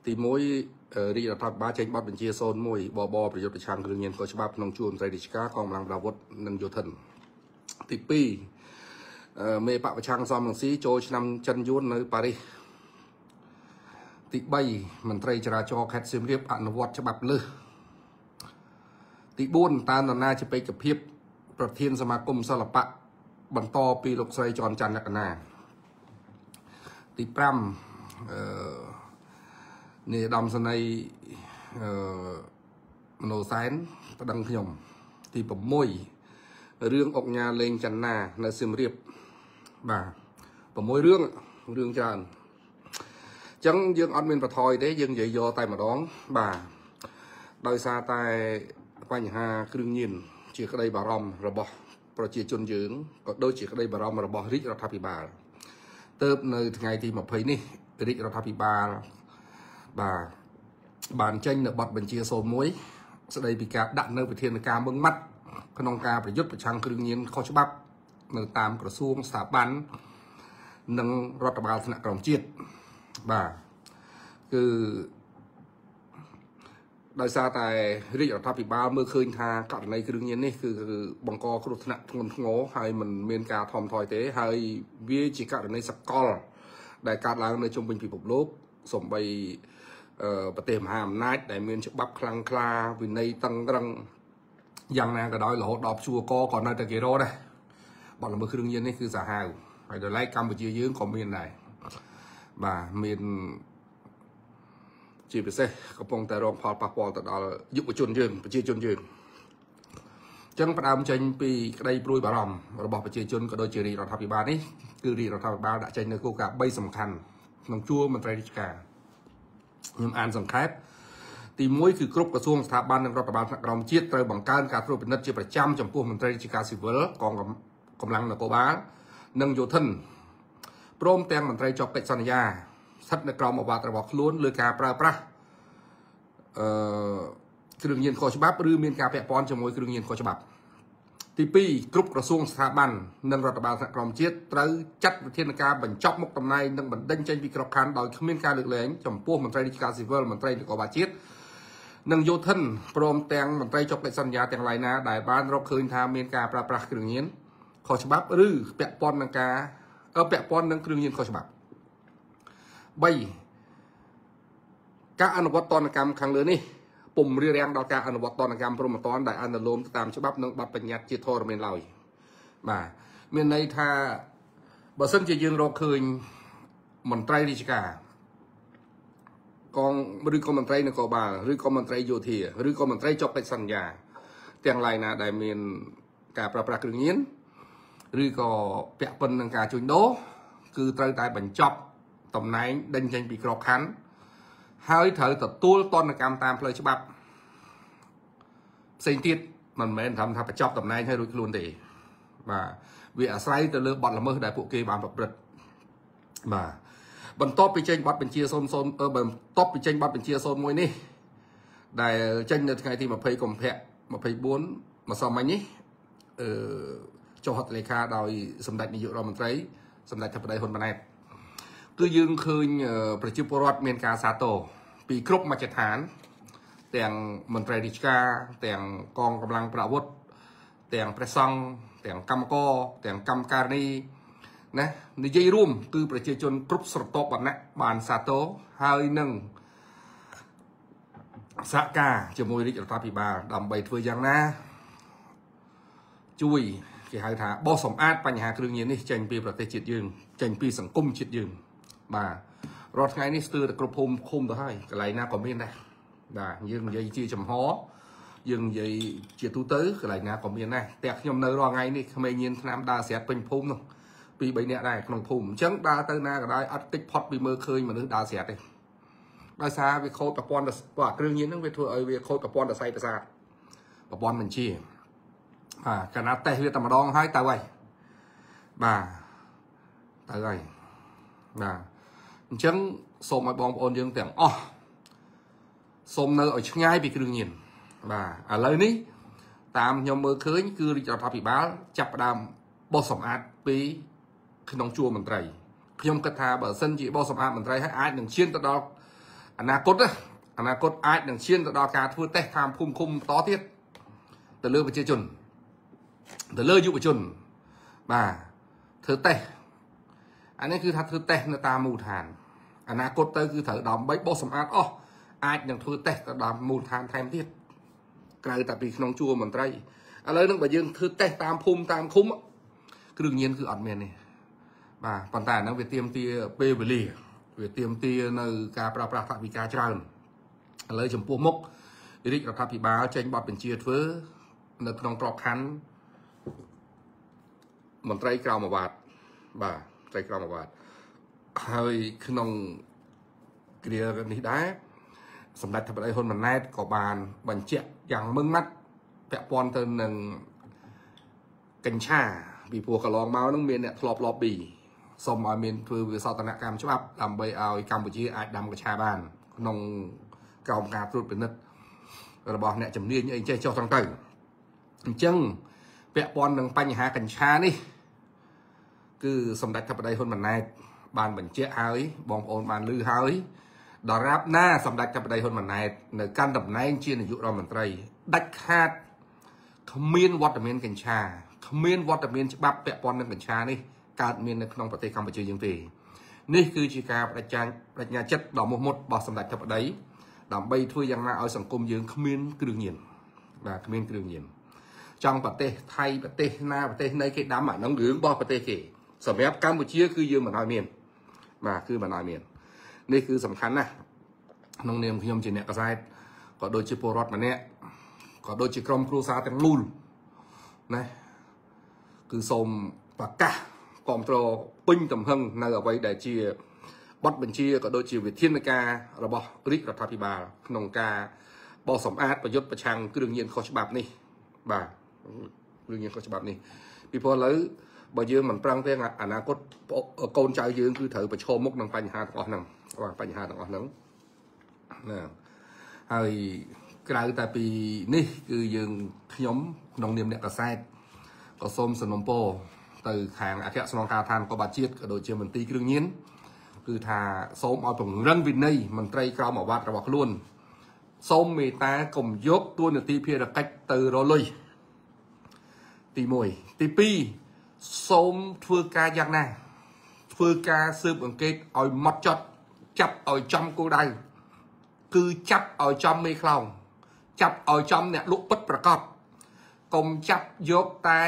thì mỗi đi là thập ba tranh bắt bên chia xôn môi bòประโยชน์ประชังคือเงินก็ฉบับน้องจูนใจดิชกากองกำลังดาวดนันโยธนที่ปีเมย์ปะประชังซอมหนังซีโจชนำจันยุนในปารีสที่ใบมันไตรจราจรแคทซิมเรียบอนุวัตฉบับเลยที่บุญตาหน้าจะไปกับเพียบประเทศสมาคมสลับปะบรรทอปีลกไซจรจันนักนาที่ปรำนี่ดำสนัยโนไซน์ตะดังขยมที่ผมมวยเรื่องออกงานเลงจันนาในซิมเรียบบ่าผมมวยเรื่องจานจังยังอันเป็นประทอยได้ยังใหญ่ยอตายมาดองบ่าโดยซาตายปัญหาเครื่องยินเชื่อกระไดบารอมระบอบประชีจนยืงก็โดยเชื่อกระไดบารอมระบอบริรัฐพิบาลเติบในไงที่มาเพยนี่ริรัฐพิบาลบ่าบานเจนในบัดบัญชีโซมวยแสดงปีกาดันในประเทศในการเมืองมัดขนมการประยุทธ์ประชังเครื่องยินข้อฉบับในตามกระทรวงสถาบันนังรัฐบาลธนาคารจีดบ่าคือได้ซาแต่ริรัฐพิบาลเมื่อคืนทากับในเครื่องยินนี่คือบังกอครุฑนะทงงอให้มันเมียนกาทอมทอยเตะให้วิจิกาในสกอลได้การล้างในชมเป็นผีปกลบสมไปประเทศมหาอำนาจได้เมียนฉบับคลังคลาวินัยตั้งรังอย่างนั้นก็ได้หล่อดอกชัวก็ก่อนในตะเกียรได้บอกเราเมื่อคืนยินนี่คือสาหาวไปเดี๋ยวไล่กรรมไปเยื้องของเมียนไหนบ่าเมียนจีบเซ่กระปงแต่รองพอปะปอแต่ดอยุบจนยืนประชีจนยืนจังประดามเจนปีได้ปลุยบารมระบบประชีจนก็โดยเจรีรัฐบาลนี่คือรีรัฐบาลได้ใจในโอกาสใบสำคัญน้องชั่วมันไตรดิชกายังอ่านสังเกตตีมวยคือกรุ๊ปกระทรวงสถาบันในรัฐบาลกรมจีดเตยบังการการตรวจเป็นนัดเจประจำจำพวกมันไตรดิชกาสิเวลกองกำลังนโกบาลนังโยธนพร้อมแต่งมันไตรจอบเป็ดสัญญาทัดในกรมอวตารบอกล้วนเลือการปราบปราเครื่องยินข้อฉบับหรือมีการแปะปอนจมวยเครื่องยินข้อฉบับที่ปีกรุ๊ปกระทรวงสถาบันนังรัฐบาลกรมจีดเตยจัดวิธีการบรรจบมุกตำนายนังบรรดันใจวิกรคันโดยขมิ้นการเลือกแหลงจำพวกมันไตรดิชกาสิเวลมันไตรนโกบาจีดนังโยธนพร้อมแต่งมันไตรจอบเป็ดสัญญาแต่งลายนาได้บ้านเราคืนทางมีการปราบปราเครื่องยินข้อฉบับหรือแปะปอนนังกาแปะปอนนังเครื่องยินข้อฉบับใบการอนุวัตตนกรรมครั้งเลยนี่ปุ่มเรียงดอกการอนุวัตตนกรรมพรหมตอนได้อนุโลมตามฉบับนังบัตรปัญญาจิตโทรเมนลอยมาเมื่อในท่าบริษัทจะยืนรอคืนมันไตรดิชกากองหรือกองมันไตรนกบาหรือกองมันไตรโยธีหรือกองมันไตรจบไปสัญญาเตียงลายนะได้เมียนการประปราเครื่องยินหรือก็เปียปนนังการจุนโดคือไตรได้บรรจบตำแหน่งดันใจปีกรอบขันให้เธอตัดตัวต้นกรรมตามเพลย์ฉบับสิ่งที่มันไม่ทำประจบตำแหน่งให้รู้ล้วนดีมาวิอาศัยจะเลือกบอลละเมอได้พวกเกย์บางแบบรัดมาบนโต๊ะไปเจนบอลเป็นเชียร์โซนบนโต๊ะไปเจนบอลเป็นเชียร์โซนมวยนี่ได้เจนในไงที่มาเพย์กลมแพะมาเพย์บ้วนมาซ้อมมันนี่โจฮัตเลขาโดยสมเด็จนายกรัฐมนตรีสมเด็จทัพได้คนมาแน่คือยืนคืนประชุมปรดเมียนกาซาโตปีครบมาจัดฐานแต่งมนตรีดิชกาแต่งกองกำลังประวุธแต่งประซองแต่งกำกอแต่งกำการณีนะในใจร่วมคือประชาชนกรุ๊ปสตบแบบนั้นบานซาโตไฮหนึ่งสกาจะมวยริจรัฐพิบาลดำใบเถื่อยังนะจุยที่หายถาบอสมอาดปัญหาเครื่องยินนี่เจนปีประเทศจิตยืนเจนปีสังคมจิตยืนมารถไงนี่สตือแต่กระพมคุมตัวให้กระไรหน้าคอมเมนต์ได้ได้ยังยัยจีจำฮอยังยัยเจียตุตื้อกระไรหน้าคอมเมนต์ได้แต่ขยมเนยรอไงนี่ทำไมยินน้ำดาเสียเป็นพุ่มนึงปีใบเนี้ยได้ขนมพุ่มจังดาเตอร์หน้าก็ได้อัดติ๊กพอดปีมือเคยมันนึกดาเสียเลยภาษาวิโคตรปอนด์ว่าเครื่องยินนั่งไปทัวร์วิโคตรปอนด์ใส่ภาษาปอนด์มันชี้ขนาดแต่เวียดตามดองให้ตายไว้บ่าตายไว้บ่าจังสมไอ้บองโอนยังแต่งอ๋อสมเนอง่ายไปเครื่องยินบ่าอะไรนี่ตามยมมือเคยคือจะทำผิดบ้าจับดำบอสมอาดปีขนมจัวมันไตรขยมกระทาแบบเส้นจีบอสมอาดมันไตรให้อาดหนึ่งเชียนตะดอกอนาคตអាច នឹងឈានទៅដល់ការធ្វើតេស្តតាមភូមិឃុំតទៀតទៅលើប្រជាជនទៅលើយុវជនបាទធ្វើតេស្តអានេះគឺថាធ្វើតេស្តនៅតាមមូលដ្ឋានអនាគតទៅគឺត្រូវដើម្បីបោសសម្អាតអស់អាចនឹងធ្វើតេស្តទៅដល់មូលដ្ឋានថែមទៀតក្រៅតែពីក្នុងជួរមន្ត្រីឥឡូវនឹងបើយើងធ្វើតេស្តតាមភូមិតាមឃុំគ្រឿងញៀនគឺអត់មានទេបាទប៉ុន្តែអាហ្នឹងវាទាមទារពេលវេលាវាទាមទារនៅការប្រើប្រាស់ថវិកាច្រើនឥឡូវចំពោះមុខរាជរដ្ឋាភិបាលចេញបទបញ្ជាធ្វើនៅក្នុងក្របខ័ណ្ឌមន្ត្រីក្រមអាវ៉ាត់បាទមន្ត្រីក្រមអាវ៉ាត់ហើយក្នុងគ្រានេះដែរសម្ដេចធិបតីហ៊ុនម៉ាណែតក៏បានបញ្ជាក់យ៉ាងម៉ឺងម៉ាត់ពាក់ព័ន្ធទៅនឹងកញ្ឆាពីព្រោះកន្លងមកហ្នឹងមានអ្នកធ្លាប់ lobby សូមឲ្យមានធ្វើវិសោធនកម្មច្បាប់ដើម្បីឲ្យកម្ពុជាអាចដាំកញ្ឆាបានក្នុងក្រោមការត្រួតពិនិត្យរបស់អ្នកជំនាញអីចេះចុះត្រង់ទៅអញ្ចឹងពាក់ព័ន្ធនឹងបញ្ហាកញ្ឆានេះគឺសម្ដេចធិបតីហ៊ុនម៉ាណែតបានបញ្ជាក់ហើយបងប្អូនបានឮហើយដរាបណាសម្ដេចធិបតីហ៊ុនម៉ាណែតនៅកាន់តំណែងជានាយករដ្ឋមន្ត្រីដាច់ខាតគ្មានវត្តមានកញ្ឆាគ្មានវត្តមានច្បាប់ពាក់ព័ន្ធនឹងកញ្ឆានេះកើតមាននៅក្នុងប្រទេសកម្ពុជាយើងទេនេះគឺជាការបដិញ្ញាចិត្តដ៏មោះមុតរបស់សម្ដេចធិបតីដើម្បីធ្វើយ៉ាងណាឲ្យសង្គមយើងគ្មានគ្រឿងញៀនបាទគ្មានគ្រឿងញៀនចង់ប្រទេសថៃប្រទេសណាប្រទេសណីគេដាំអាហ្នឹងរឿងរបស់ប្រទេសគេសម្រាប់កម្ពុជាគឺយើងមិនឲ្យមានបាទគឺមិនឲ្យមាននេះគឺសំខាន់ណាស់ក្នុងនាមខ្ញុំជាអ្នកកសែតក៏ដូចជាពលរដ្ឋម្នាក់ក៏ដូចជាក្រុមគ្រួសារទាំងមូលណាគឺសូមប្រកាសគាំទ្រពេញទំហឹងនៅអ្វីដែលជាបទបញ្ជាក៏ដូចជាវិធានការរបស់រាជរដ្ឋាភិបាលក្នុងការបោសសម្អាតប្រយុទ្ធប្រឆាំងគ្រឿងញៀនខុសច្បាប់នេះបាទគ្រឿងញៀនខុសច្បាប់នេះពីព្រោះឥឡូវបើយើងមិនប្រឹងទេអនាគតកូនចៅយើងគឺត្រូវប្រឈមមុខនឹងបញ្ហាទាំងអស់ហ្នឹងបាទបញ្ហាទាំងអស់ហ្នឹងណាហើយក្រៅតែពីនេះគឺយើងខ្ញុំក្នុងនាមអ្នកកសែតក៏សូមសំណូមពរទៅខាងអគ្គស្នងការដ្ឋានក៏បាជាតិក៏ដូចជាមន្ត្រីគ្រឿងញៀនគឺថាសូមឲ្យពង្រឹងវិន័យមន្ត្រីក្រមអាវ៉ាត់របស់ខ្លួនសូមមេត្តាកុំយកតួនាទីភារកិច្ចទៅរលុយទី1ទី2សូមធ្វើការយ៉ាងណាធ្វើការស៊ើបអង្កេតឲ្យម៉ត់ចត់ចាប់ឲ្យចំគោលដៅគឺចាប់ឲ្យចំមេខ្លោងចាប់ឲ្យចំអ្នកលក់ពិតប្រកបកុំចាប់យកតែ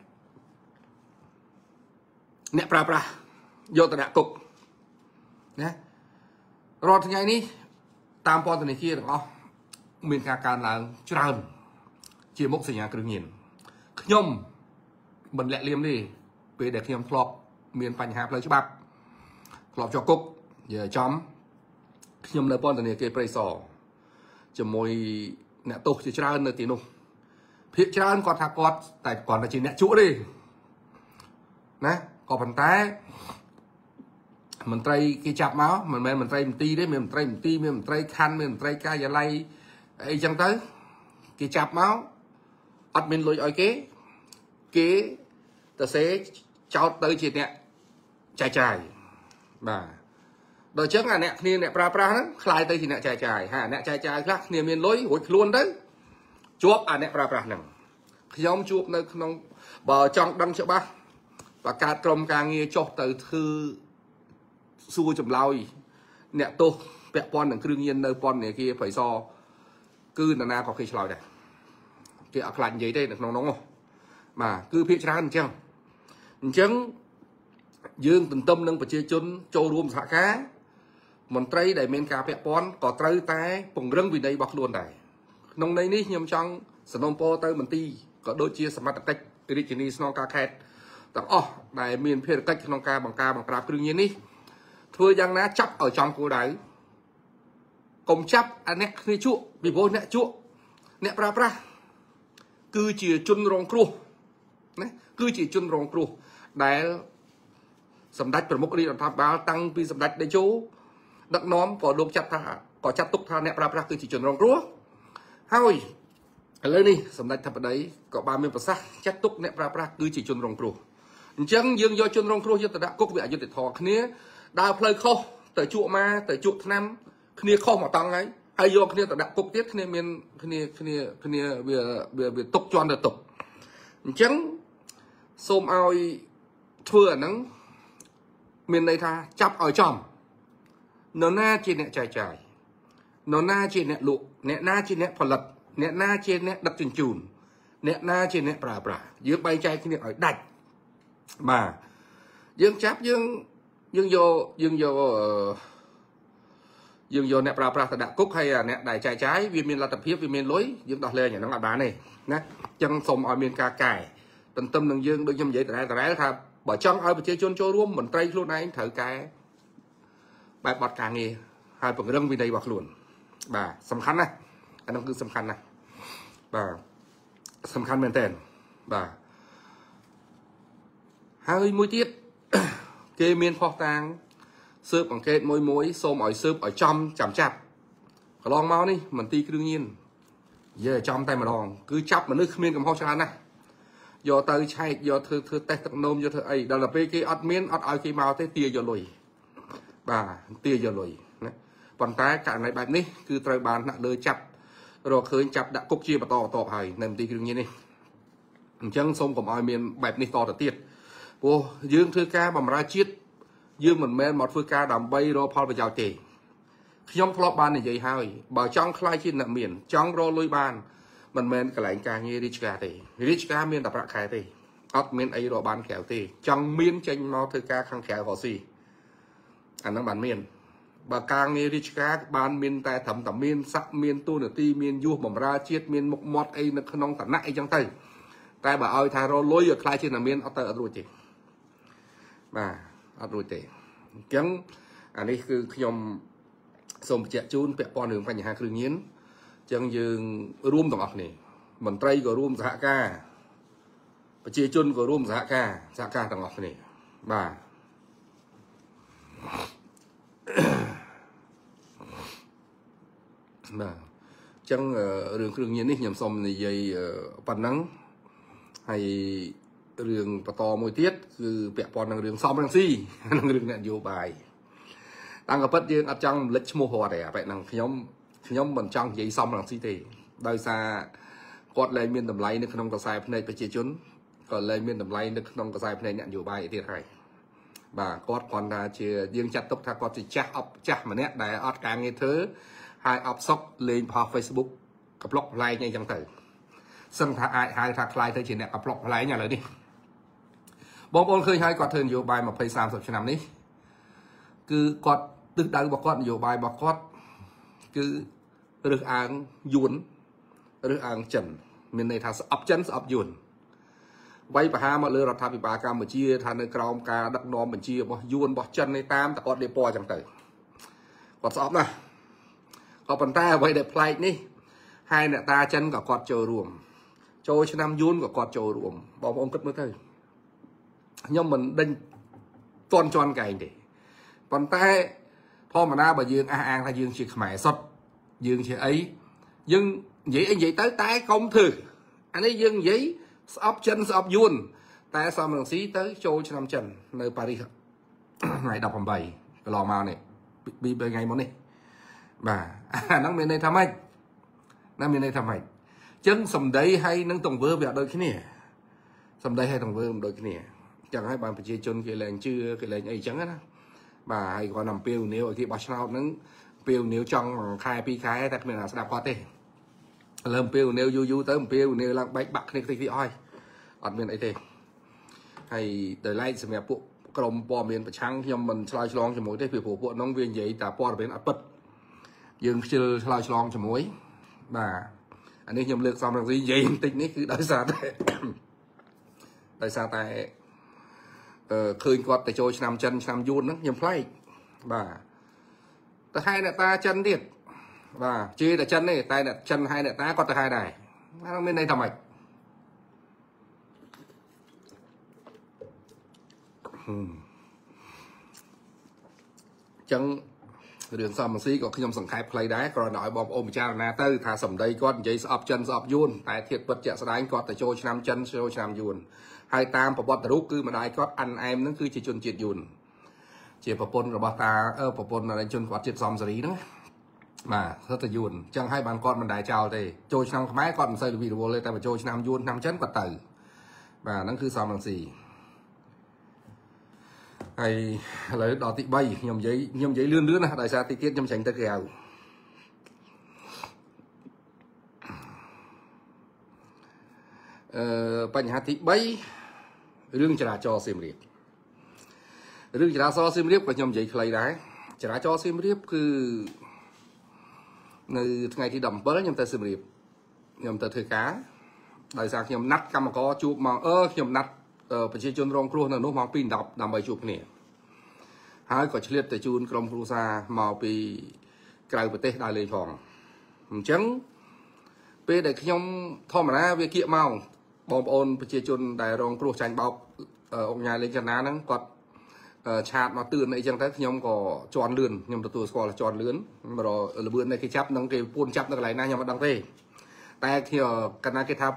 អ្នកប្រើប្រាស់យកទៅដាក់គុកណារាល់ថ្ងៃនេះតាមពន្ធនាគារទាំងអស់មានការកើនឡើងច្រើនជាមុខសញ្ញាគ្រឿងញៀនខ្ញុំមិនលាក់លៀមទេពេលដែលខ្ញុំធ្លាប់មានបញ្ហាផ្លូវច្បាប់ធ្លាប់ជាប់គុកនិយាយចំខ្ញុំនៅពន្ធនាគារព្រៃសរជាមួយអ្នកទោសជាច្រើននៅទីនោះភាគច្រើនគាត់ថាគាត់តែគាត់តែជាអ្នកជក់ទេណាក៏ប៉ុន្តែមន្ត្រីគេចាប់មកមិនមែនមន្ត្រីមន្ទីរទេមានមន្ត្រីមន្ទីរមានមន្ត្រីខណ្ឌមានមន្ត្រីការិយាល័យអីចឹងទៅគេចាប់មកអត់មានលុយឲ្យគេទៅសេចោតទៅជាអ្នកចែកចាយបាទដល់ចឹងអាអ្នកគ្នាអ្នកប្រើប្រាស់ហ្នឹងខ្លាយទៅជាអ្នកចែកចាយហើយអ្នកចែកចាយខ្លះគ្នាមានលុយរួចខ្លួនទៅជាប់អាអ្នកប្រើប្រាស់ហ្នឹងខ្ញុំជួបនៅក្នុងបើចង់ដឹងច្បាស់បង្កើតក្រុមការងារចុះទៅធ្វើសួរចម្លើយអ្នកទោសពាក់ព័ន្ធនឹងគ្រឿងញៀននៅពន្ធនាគារព្រៃសរគឺនរណាក៏គេឆ្លើយដែរគេអត់ខ្លាចនិយាយទេនៅក្នុងនោះបាទគឺភាគច្រើនអញ្ចឹងយើងទន្ទឹមនឹងប្រជាជនចូលរួមសហការមន្ត្រីដែលមានការពាក់ព័ន្ធក៏ត្រូវតែពង្រឹងវិន័យរបស់ខ្លួនដែរក្នុងន័យនេះខ្ញុំចង់សំណូមពរទៅមន្ទីរក៏ដូចជាសមត្ថកិច្ចរាជធានីស្នងការខេត្តទាំងអស់ដែលមានភារកិច្ចក្នុងការបង្ក្រាបគ្រឿងញៀននេះធ្វើយ៉ាងណាចាប់ឲ្យចំគោលដៅកុំចាប់អាអ្នកគ្នាជក់ពីព្រោះអ្នកជក់អ្នកប្រើប្រាស់គឺជាជនរងគ្រោះណាគឺជាជនរងគ្រោះដែលសម្ដេចប្រមុខរាជរដ្ឋាភិបាលតាំងពីសម្ដេចតេជោដឹកនាំក៏លោកចាត់ទុកថាអ្នកប្រើប្រាស់គឺជាជនរងគ្រោះហើយឥឡូវនេះសម្ដេចធិបតីក៏បានមានប្រសាសន៍ចាត់ទុកអ្នកប្រើប្រាស់គឺជាជនរងគ្រោះអញ្ចឹងយើងយកជនរងគ្រោះយកទៅដាក់គុកវាអយុត្តិធម៌គ្នាដើរផ្លូវខុសទៅជក់មកទៅជក់ថ្នាំគ្នាខុសមកតង់ហើយយកគ្នាទៅដាក់គុកទៀតគ្នាមានគ្នាវាទុកជន់ទៅទុកអញ្ចឹងសូមឲ្យធ្វើអាហ្នឹងមានន័យថាចាប់ឲ្យចំនរណាជាអ្នកចែកចាយនរណាជាអ្នកលក់អ្នកណាជាអ្នកផលិតអ្នកណាជាអ្នកដឹកជញ្ជូនអ្នកណាជាអ្នកប្រើប្រាស់យើងបែងចែកគ្នាឲ្យដាច់បាទយើងចាប់យើងយកអ្នកប្រើប្រាស់ទៅដាក់គុកហើយអ្នកដែលចែកចាយវាមានលទ្ធភាពវាមានលុយយើងដោះលែងអាហ្នឹងអត់បានទេណាអញ្ចឹងសូមឲ្យមានការកែទន្ទឹមនឹងយើងដូចខ្ញុំនិយាយតរ៉ែថាបើចង់ឲ្យប្រជាជនចូលរួមមន្ត្រីខ្លួនឯងត្រូវកែបែបបទការងារហើយពង្រឹងវិន័យរបស់ខ្លួនបាទសំខាន់ណាស់អានោះគឺសំខាន់ណាស់បាទសំខាន់មែនតើបាទហើយមួយទៀតគេមានផុសតាងស៊ើបអង្កេតមួយសូមឲ្យស៊ើបឲ្យចំចាំចាប់កន្លងមកនេះមន្ទីរគ្រឿងញៀននិយាយចំតែម្ដងគឺចាប់មនុស្សគ្មានកំហុសច្រើនណាស់យកទៅឆែកយកធ្វើតេស្តទឹកនោមយកធ្វើអីដល់ទៅពេលគេអត់មានអត់ឲ្យគេមកទេទាយកលុយបាទទាយកលុយណាប៉ុន្តែករណីបែបនេះគឺត្រូវបានដាក់លើចាប់រកឃើញចាប់ដាក់គុកជាបន្តហើយនៅមន្ទីរគ្រឿងញៀននេះអញ្ចឹងសូមកុំឲ្យមានបែបនេះតទៅទៀតព្រោះយើងធ្វើការបម្រើជាតិយើងមិនមែនមកធ្វើការដើម្បីរកផលប្រយោជន៍ទេខ្ញុំធ្លាប់បាននិយាយហើយបើចង់ខ្លាយជាអ្នកមានចង់រកលុយបានមិនមែនកន្លែងការងាររាជការទេរាជការមានតែប្រាក់ខែទេអត់មានអីរកបានក្រៅទេចង់មានចេញមកធ្វើការខាងក្រៅរកស៊ីអាហ្នឹងបានមានបើការងាររាជការបានមានតែត្រឹមតែមានស័ក្តិមានទូនាទីមានយុះបម្រើជាតិមានមុខមាត់អីនៅក្នុងឋានៈអីចឹងទៅតែបើឲ្យថារកលុយឲ្យខ្លាយជាអ្នកមានអត់ទៅអត់រួចទេបាទអត់រួចទេអញ្ចឹងអានេះគឺខ្ញុំសូមបញ្ជាក់ជូនពាក់ព័ន្ធនឹងបញ្ហាគ្រឿងញៀនអញ្ចឹងយើងរួមទាំងអស់គ្នាមន្ត្រីក៏រួមសហការប្រជាជនក៏រួមសហការទាំងអស់គ្នាបាទបាទអញ្ចឹងរឿងគ្រឿងញៀននេះខ្ញុំសូមនិយាយប៉ុណ្ណឹងហើយរឿងបន្តមួយទៀតគឺពាក់ព័ន្ធនឹងរឿងសំរងស៊ីនឹងរឿងនយោបាយតាំងក៏ពិតយើងអត់ចង់រំលឹកឈ្មោះគាត់ទេអាបែបហ្នឹងខ្ញុំមិនចង់និយាយសំរងស៊ីទេដោយសារគាត់លែងមានតម្លៃនៅក្នុងខ្សែភ្នែកប្រជាជនក៏លែងមានតម្លៃនៅក្នុងខ្សែភ្នែកអ្នកនយោបាយទៀតហើយបាទគាត់គ្រាន់តែជាយើងចាត់ទុកថាគាត់ជាចាស់ម្នាក់ដែលអត់ការងារធ្វើហើយអបសុកលេងផុស Facebook កំប្លុកផ្លែងអីចឹងទៅសឹងថាអាចហៅថាខ្លាយទៅជាអ្នកកំប្លុកផ្លែងឥឡូវនេះបងប្អូនឃើញហើយគាត់ធ្វើនយោបាយ20-30 ឆ្នាំនេះគឺគាត់ទិសដៅរបស់គាត់នយោបាយរបស់គាត់គឺរើសអើងយួនរើសអើងចិនមានន័យថាស្អប់ចិនស្អប់យួនវាយប្រហារមកលើរដ្ឋាភិបាលកម្ពុជាថានៅក្រោមការដឹកនាំបញ្ជារបស់យួនរបស់ចិននេះតាមតែគាត់លាពណ៌ចឹងទៅគាត់ស្អប់ណាស់ក៏ប៉ុន្តែអ្វីដែលប្លែកនេះហើយអ្នកតាចិនក៏គាត់ចូលរួមចូលឆ្នាំយួនក៏គាត់ចូលរួមបងប្អូនគិតមើលទៅខ្ញុំមិនដេញតន់ជន់កែងទេប៉ុន្តែធម្មតាបើយើងអះអាងថាយើងជាខ្មែរសុទ្ធយើងជាអីយើងនិយាយទៅតែកុំធ្វើអានេះយើងនិយាយស្អប់ចិនស្អប់យួនតែសំរងស៊ីទៅចូលឆ្នាំចិននៅប៉ារីសថ្ងៃ18កន្លងមកនេះ2-3ថ្ងៃមកនេះបាទអាហ្នឹងមានន័យថាម៉េចណាមានន័យថាម៉េចចឹងសម្ដីហើយនឹងទង្វើវាអត់ដូចគ្នាសម្ដីហើយទង្វើមិនដូចគ្នាចឹងហើយបានប្រជាជនគេលែងជឿគេលែងអីចឹងណាបាទហើយគាត់អំពាវនាវឲ្យគេបោះឆ្នោតហ្នឹងអំពាវនាវចង់ខែ2ខែតែគ្មានអ្នកស្ដាប់គាត់ទេឥឡូវអំពាវនាវយូរទៅអំពាវនាវឡើងបែកបាក់គ្នាតិចអស់អត់មានអីទេហើយដោយឡែកសម្រាប់ពួកក្រុមព័ត៌មានប្រឆាំងខ្ញុំមិនឆ្លើយឆ្លងជាមួយទេពីព្រោះពួកហ្នឹងវានិយាយតែព័ត៌មានអត់ពិតយើងខ្ជិលឆ្លើយឆ្លងជាមួយបាទអានេះខ្ញុំលើកសំរងស៊ីនិយាយបន្តិចនេះគឺដោយសារតែឃើញគាត់ទៅចូលឆ្នាំចិនឆ្នាំយួនហ្នឹងខ្ញុំប្លែកបាទទៅហៅអ្នកតាចិនទៀតបាទជេរតែចិនទេតែអ្នកចិនហៅអ្នកតាគាត់ទៅហៅដែរហ្នឹងមានន័យថាម៉េចចឹងរឿងសំរងស៊ីក៏ខ្ញុំសង្ខេបខ្លីដែរគ្រាន់តែឲ្យបងប្អូនពិចារណាទៅថាសម្ដីគាត់និយាយស្អប់ចិនស្អប់យួនតែធៀបពិតជាក់ស្ដែងគាត់ទៅចូលឆ្នាំចិនចូលឆ្នាំយួនហើយតាមប្រវត្តិរូបគឺម្ដាយគាត់អានអែមហ្នឹងគឺជាជនជាតិយួនជាប្រពន្ធរបស់តាប្រពន្ធជនគាត់ជាតិសំសេរីហ្នឹង mà rất là yuan chẳng hai bạn con mình đại chào thì trôi năm máy con mình xây được video lên tại mà trôi năm yuan năm chấn bật tử và nó cứ sao bằng gì hay lấy đỏ tị bay nhầm giấy lươn lươn đại sao tị tiết nhầm tránh tới kèoបញ្ហាទី3រឿងចរាចរណ៍សៀមរាបរឿងចរាចរណ៍សៀមរាបក៏ខ្ញុំនិយាយខ្លីដែរចរាចរណ៍សៀមរាបគឺនៅថ្ងៃទី17ខ្ញុំទៅសៀមរាបខ្ញុំទៅធ្វើការដោយសារខ្ញុំណាត់កម្មករជួបមកខ្ញុំណាត់ប្រជាជនរងគ្រោះនៅនោះមកពី10ដើម្បីជួបគ្នាហើយក៏ឆ្លៀតទៅជូនក្រុមគ្រួសារមកពីក្រៅប្រទេសដើរលេងផងអញ្ចឹងពេលដែលខ្ញុំធម្មតាវាគៀកមកបងប្អូនប្រជាជនដែលរងគ្រោះចាញ់បោកអង្គញាលេងចនាហ្នឹងគាត់ឆាតមកទឿនអីចឹងទៅខ្ញុំក៏ជន់លឿនខ្ញុំទទួលស្គាល់ជន់លឿនមករលឿននេះគេចាប់នឹងគេពួនចាប់នៅកន្លែងណាខ្ញុំមិនដឹងទេតែខ្ញុំកណ្ណាគេថា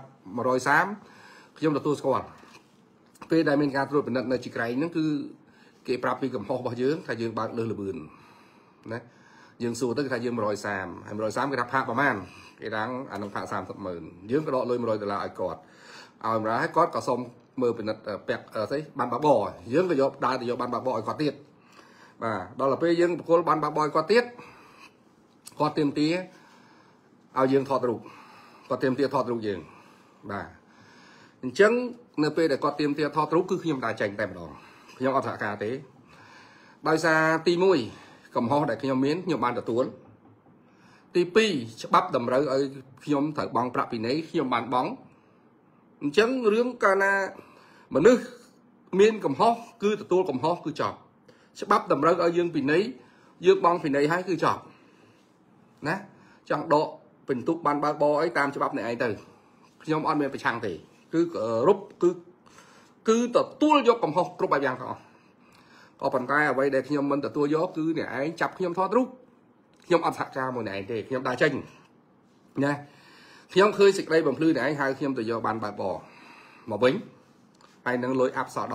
130ខ្ញុំទទួលស្គាល់ពេលដែលមានការត្រួតពិនិត្យនៅជីក្រែងហ្នឹងគឺគេប្រាប់ពីកំហុសរបស់យើងថាយើងបើកលើសលឿនណាយើងសួរទៅគេថាយើង130ហើយ130គេថាផាកប្រហែលគេđangអានឹងផាក300000យើងក៏ដកលុយ$100ឲ្យគាត់ឲ្យម្ល៉េះហើយគាត់ក៏សុំមើលពិនិត្យពាក់ស្អីបានបាបយើងក៏យកដើរទៅយកបានបាបឲ្យគាត់ទៀតបាទដល់ទៅពេលយើងបកគលបានបាបឲ្យគាត់ទៀតគាត់ទាមទារឲ្យយើងថតរូបគាត់ទាមទារថតរូបយើងបាទអញ្ចឹងនៅពេលដែលគាត់ទាមទារថតរូបគឺខ្ញុំដើរចេញតែម្ដងខ្ញុំអត់សហការទេដោយសារទី1កំហុសដែលខ្ញុំមានខ្ញុំបានទទួលទី2ច្បាប់តម្រូវឲ្យខ្ញុំត្រូវបង់ប្រាក់ពិន័យខ្ញុំបានបង់អញ្ចឹងរឿងកាលណាមនុស្សមានកំហុសគឺទទួលកំហុសគឺចប់ច្បាប់តម្រូវឲ្យយើងពិន័យយើងបង់ពិន័យឲ្យគឺចប់ណាចង់ដកពិន្ទុបានបើកបអីតាមច្បាប់នេះឯងទៅខ្ញុំអត់មានប្រឆាំងទេគឺរົບគឺទទួលយកកំហុសគ្រប់បែបយ៉ាងទាំងអស់ក៏ប៉ុន្តែអ្វីដែលខ្ញុំមិនទទួលយកគឺអ្នកឯងចាប់ខ្ញុំថតរូបខ្ញុំអត់សហការមួយអ្នកឯងទេខ្ញុំដើរចេញណាខ្ញុំឃើញសេចក្តីបំភ្លឺអ្នកឯងហៅខ្ញុំទៅយកបានបើកបមកវិញហើយនឹងលុយអាប់សល់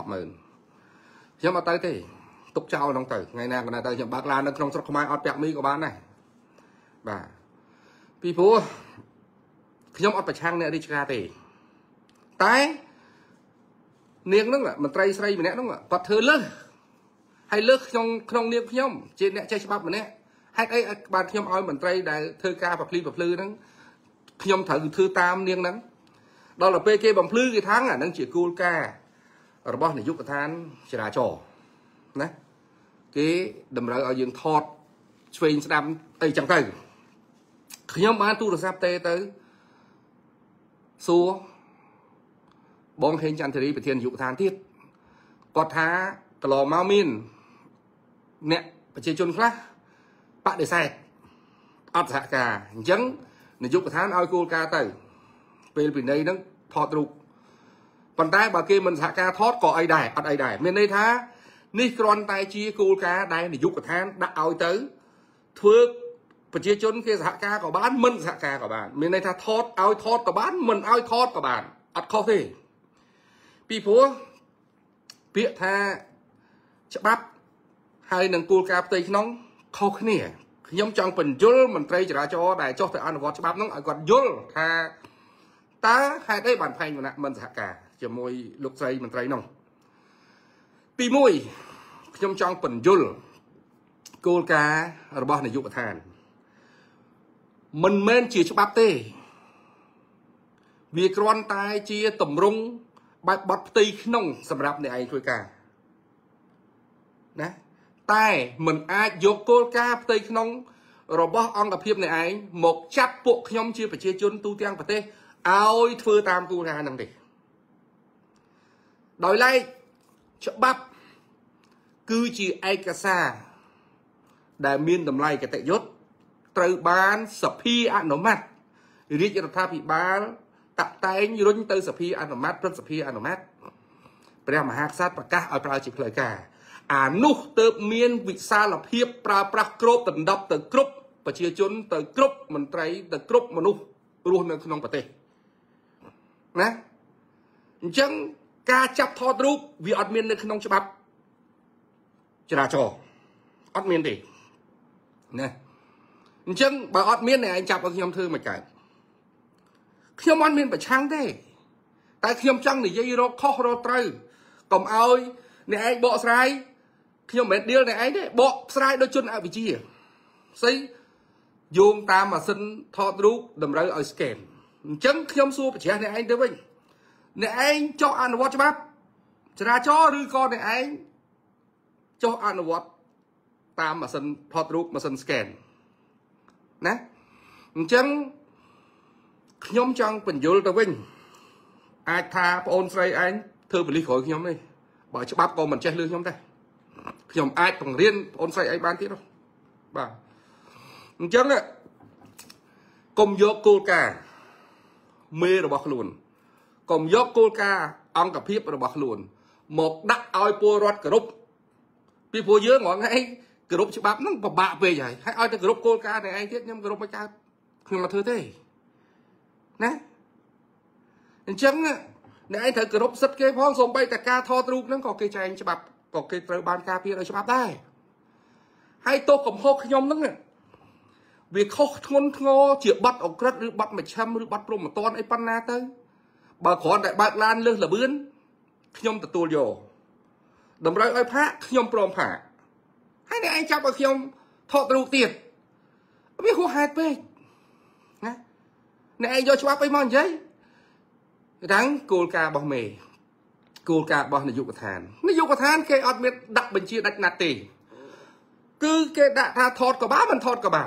100000ខ្ញុំអត់ទៅទេទុកចោលហ្នឹងទៅថ្ងៃណាក៏ទៅខ្ញុំបើកឡាននៅក្នុងស្រុកខ្មែរអត់ពាក់មីក៏បានដែរបាទពីព្រោះខ្ញុំអត់ប្រឆាំងអ្នករាជការទេតែនាងហ្នឹងមន្ត្រីស្រីម្នាក់ហ្នឹងគាត់ធ្វើលើសហើយលើសក្នុងនាងខ្ញុំជាអ្នកចេះច្បាប់ម្នាក់ហេតុអីបានខ្ញុំឲ្យមន្ត្រីដែលធ្វើការប្រភ្លឺហ្នឹងខ្ញុំត្រូវធ្វើតាមនាងហ្នឹងដល់ទៅពេលគេបំភ្លឺគេថាអាហ្នឹងជាគោលការណ៍របស់នាយកដ្ឋានចរាចរណ៍ណាគេតម្រូវឲ្យយើងថតឆ្វេងស្ដាំអីចឹងទៅខ្ញុំបានទូរស័ព្ទទៅសួរបងហេងចន្ទរីប្រធាននាយកដ្ឋានទៀតគាត់ថាកន្លងមកមានអ្នកប្រជាជនខ្លះបដិសេធអត់សហការអញ្ចឹងនាយកដ្ឋានឲ្យគោលការណ៍ទៅពេលពីនៃហ្នឹងថតរូបប៉ុន្តែបើគេមិនសហការថតក៏អីដែរអត់អីដែរមានន័យថានេះគ្រាន់តែជាគោលការណ៍ដែលនាយកដ្ឋានដាក់ឲ្យទៅធ្វើប្រជាជនគេសហការក៏បានមិនសហការក៏បានមានន័យថាថតឲ្យថតក៏បានមិនឲ្យថតក៏បានអត់ខុសទេពីព្រោះពាក្យថាច្បាប់ហើយនឹងគោលការណ៍ផ្ទៃក្នុងខុសគ្នាខ្ញុំចង់បញ្យល់មន្ត្រីចរាចរណ៍ដែលចុះទៅអនុវត្តច្បាប់ហ្នឹងឲ្យគាត់យល់ថាតើហេតុអីបានផែនវណ្ណៈមិនសហការជាមួយលោកស្រីមន្ត្រីនោះទី1ខ្ញុំចង់បញ្យល់គោលការណ៍របស់នាយកដ្ឋានមិនមែនជាច្បាប់ទេវាគ្រាន់តែជាទម្រង់បែបបទផ្ទៃក្នុងសម្រាប់អ្នកឯងធ្វើការណាតែមិនអាចយកគោលការណ៍ផ្ទៃក្នុងរបស់អង្គភាពអ្នកឯងមកចាត់ពួកខ្ញុំជាប្រជាជនទូទាំងប្រទេសឲ្យធ្វើតាមគោលការណ៍ហ្នឹងទេដោយឡែកច្បាប់គឺជាឯកសារដែលមានតម្លៃគតិយុត្តត្រូវបានសភាអនុម័តរាជរដ្ឋាភិបាលតាក់តែងរុញទៅសភាអនុម័តព្រឹទ្ធសភាអនុម័តព្រះមហាក្សត្រប្រកាសឲ្យប្រើជាផ្លូវការអានោះទៅមានវិសាលភាពប្រើប្រាស់គ្របដណ្ដប់ទៅគ្រប់ប្រជាជនទៅគ្រប់មន្ត្រីទៅគ្រប់មនុស្សរស់នៅក្នុងប្រទេសណាអញ្ចឹងការចាប់ថតរូបវាអត់មាននៅក្នុងច្បាប់ចរាចរណ៍អត់មានទេណាចឹងបើអត់មានអ្នកឯងចាប់ឲ្យខ្ញុំធ្វើមិនកើតខ្ញុំអត់មានប្រឆាំងទេតែខ្ញុំចង់និយាយរកខុសរកត្រូវកុំឲ្យអ្នកឯងបកស្រាយខ្ញុំមិនមែនឌីលអ្នកឯងទេបកស្រាយដោយជនអវិជ្ជាស្អីយោងតាមម៉ាស៊ីនថតរូបតម្រូវឲ្យ scan អញ្ចឹងខ្ញុំសួរបញ្ជាក់អ្នកឯងទៅវិញអ្នកឯងចុះអនុវត្តច្បាប់ចរាចរណ៍ឬក៏អ្នកឯងចុះអនុវត្តតាមម៉ាស៊ីនថតរូបម៉ាស៊ីន scan ណាអញ្ចឹងខ្ញុំចង់បញ្យល់ទៅវិញអាចថាបងអូនស្រីឯងធ្វើបលិសក្រោយខ្ញុំនេះបើច្បាប់ក៏មិនចេះលឺខ្ញុំដែរខ្ញុំអាចបង្រៀនបងអូនស្រីឯងបានទៀតបាទអញ្ចឹងកុំយកគោលការណ៍មេរបស់ខ្លួនកុំយកគោលការណ៍អង្គភាពរបស់ខ្លួនមកដាក់ឲ្យពលរដ្ឋគោរពពីព្រោះយើងហ្មងឯងគោរពច្បាប់ហ្នឹងពិបាកពេកហើយឲ្យតែគោរពគោលការណ៍តែឯងទៀតខ្ញុំគោរពមិនកើតខ្ញុំមកធ្វើទេណាអញ្ចឹងអ្នកឯងត្រូវគោរពសិទ្ធិគេផងសូម្បីតែការថតរូបហ្នឹងក៏គេចែងច្បាប់ក៏គេត្រូវបានការពារដោយច្បាប់ដែរហើយទោសកំហុសខ្ញុំហ្នឹងវាខុសធ្ងន់ធ្ងរជាបាត់អក្រិតឬបាត់មជ្ឈិមឬបាត់ព្រំប្រទានអីប៉ុណ្ណាទៅបើគ្រាន់តែបើកឡានលើសល្បឿនខ្ញុំទទួលយកតម្រូវឲ្យផាកខ្ញុំព្រមផាកហើយអ្នកឯងចាប់ឲ្យខ្ញុំថតរូបទៀតវាហួសហេតុពេកណាអ្នកឯងយកច្បាប់អីមកនិយាយទាំងគោលការណ៍របស់មេគោលការណ៍របស់នាយកដ្ឋានគេអត់មានដាក់បញ្ជាដាច់ណាត់ទេគឺគេដាក់ថាថតក៏បានមិនថតក៏បាន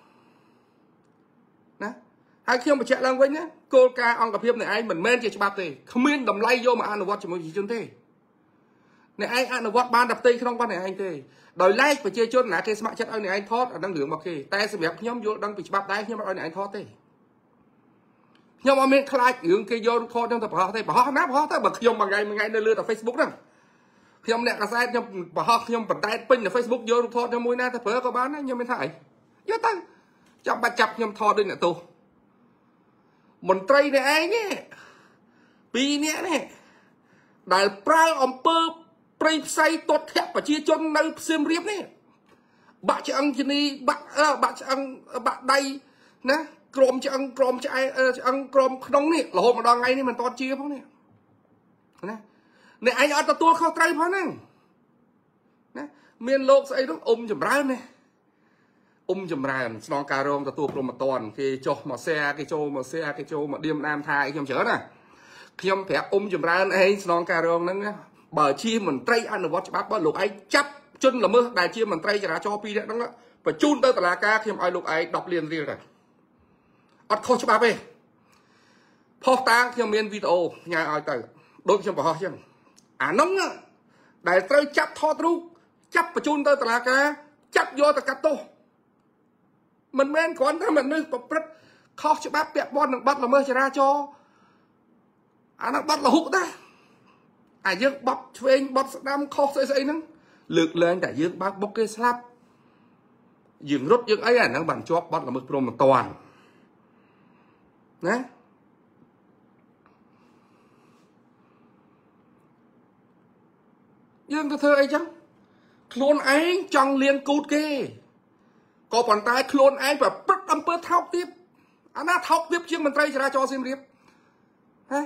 ណាហើយខ្ញុំបញ្ជាក់ឡើងវិញណាគោលការណ៍អង្គភាពអ្នកឯងមិនមែនជាច្បាប់ទេគ្មានតម្លៃយកមកអនុវត្តជាមួយប្រជាជនទេអ្នកឯងអនុវត្តបានតែផ្ទៃក្នុងរបស់អ្នកឯងទេដោយឡែកប្រជាជនណាគេស្ម័គ្រចិត្តឲ្យអ្នកឯងថតអានឹងរឿងរបស់គេតែសម្រាប់ខ្ញុំយល់ដឹងពីច្បាប់ដែរខ្ញុំអត់ឲ្យអ្នកឯងថតទេខ្ញុំអត់មានខ្លាចរឿងគេយករូបថតខ្ញុំទៅប្រហោះទេប្រហោះណាប្រហោះទៅបើខ្ញុំមួយថ្ងៃនៅលើតែ Facebook ហ្នឹងខ្ញុំអ្នកកសែតខ្ញុំប្រហោះខ្ញុំបន្តែតពេញនៅ Facebook យករូបថតខ្ញុំមួយណាទៅប្រើក៏បានដែរខ្ញុំមានថាអីយកទៅចាំបាច់ចាប់ខ្ញុំថតដូចអ្នកទោសមន្ត្រីអ្នកឯងនេះ2នាក់នេះដែលប្រើអំពើព្រៃផ្សៃទាត់ធាក់ប្រជាជននៅសៀមរាបនេះបាក់ឆ្អឹងជំនីបាក់ឆ្អឹងបាក់ដៃណាក្រមឆ្អឹងក្រមឆ្អែឆ្អឹងក្រមក្នុងនេះរហូតមកដល់ថ្ងៃនេះមិនតតជាផងនេះណាអ្នកឯងអត់ទទួលខុសត្រូវផងហ្នឹងណាមានលោកស្អីនោះចម្រើនណាចម្រើនស្នងការរងទទួលព្រមមិនតន់គេចុះមកគេចូលមកគេចូលមកឌៀមដាមថាអីខ្ញុំច្រើនណាខ្ញុំប្រាប់ចម្រើនឯងស្នងការរងហ្នឹងបើជាមន្ត្រីអនុវត្តច្បាប់បើលោកឯងចាប់ជនល្មើសដែលជាមន្ត្រីចរាចរណ៍2នាក់ហ្នឹងបញ្ជូនទៅតុលាការខ្ញុំឲ្យលោកឯង10លានរៀលដែរអត់ខុសច្បាប់ទេផុសតាងខ្ញុំមានវីដេអូផ្ញើឲ្យទៅដូចខ្ញុំបង្ហោះចឹងអាហ្នឹងដែលត្រូវចាប់ថតរូបចាប់បញ្ជូនទៅតុលាការចាប់យកទៅកាត់ទោសមិនមែនគ្រាន់តែមនុស្សប្រព្រឹត្តខុសច្បាប់ពាក់ព័ន្ធនឹងបទល្មើសចរាចរណ៍អាហ្នឹងបទលហុកដែរអាយើងបត់ឆ្វេងបត់ស្ដាំខុសស្អីហ្នឹងលើកលែងតែយើងបើកបុកគេស្លាប់យើងរត់យើងអីអាហ្នឹងបានជាប់បត់ល្មើសព្រមមិនតាន់ណាយើងទៅធ្វើអីចឹងខ្លួនឯងចង់លៀងគូតគេក៏ប៉ុន្តែខ្លួនឯងប្រព្រឹត្តអំពើថោកទាបអាណាថោកទាបជាងមន្ត្រីចរាចរណ៍សៀមរាបហ៎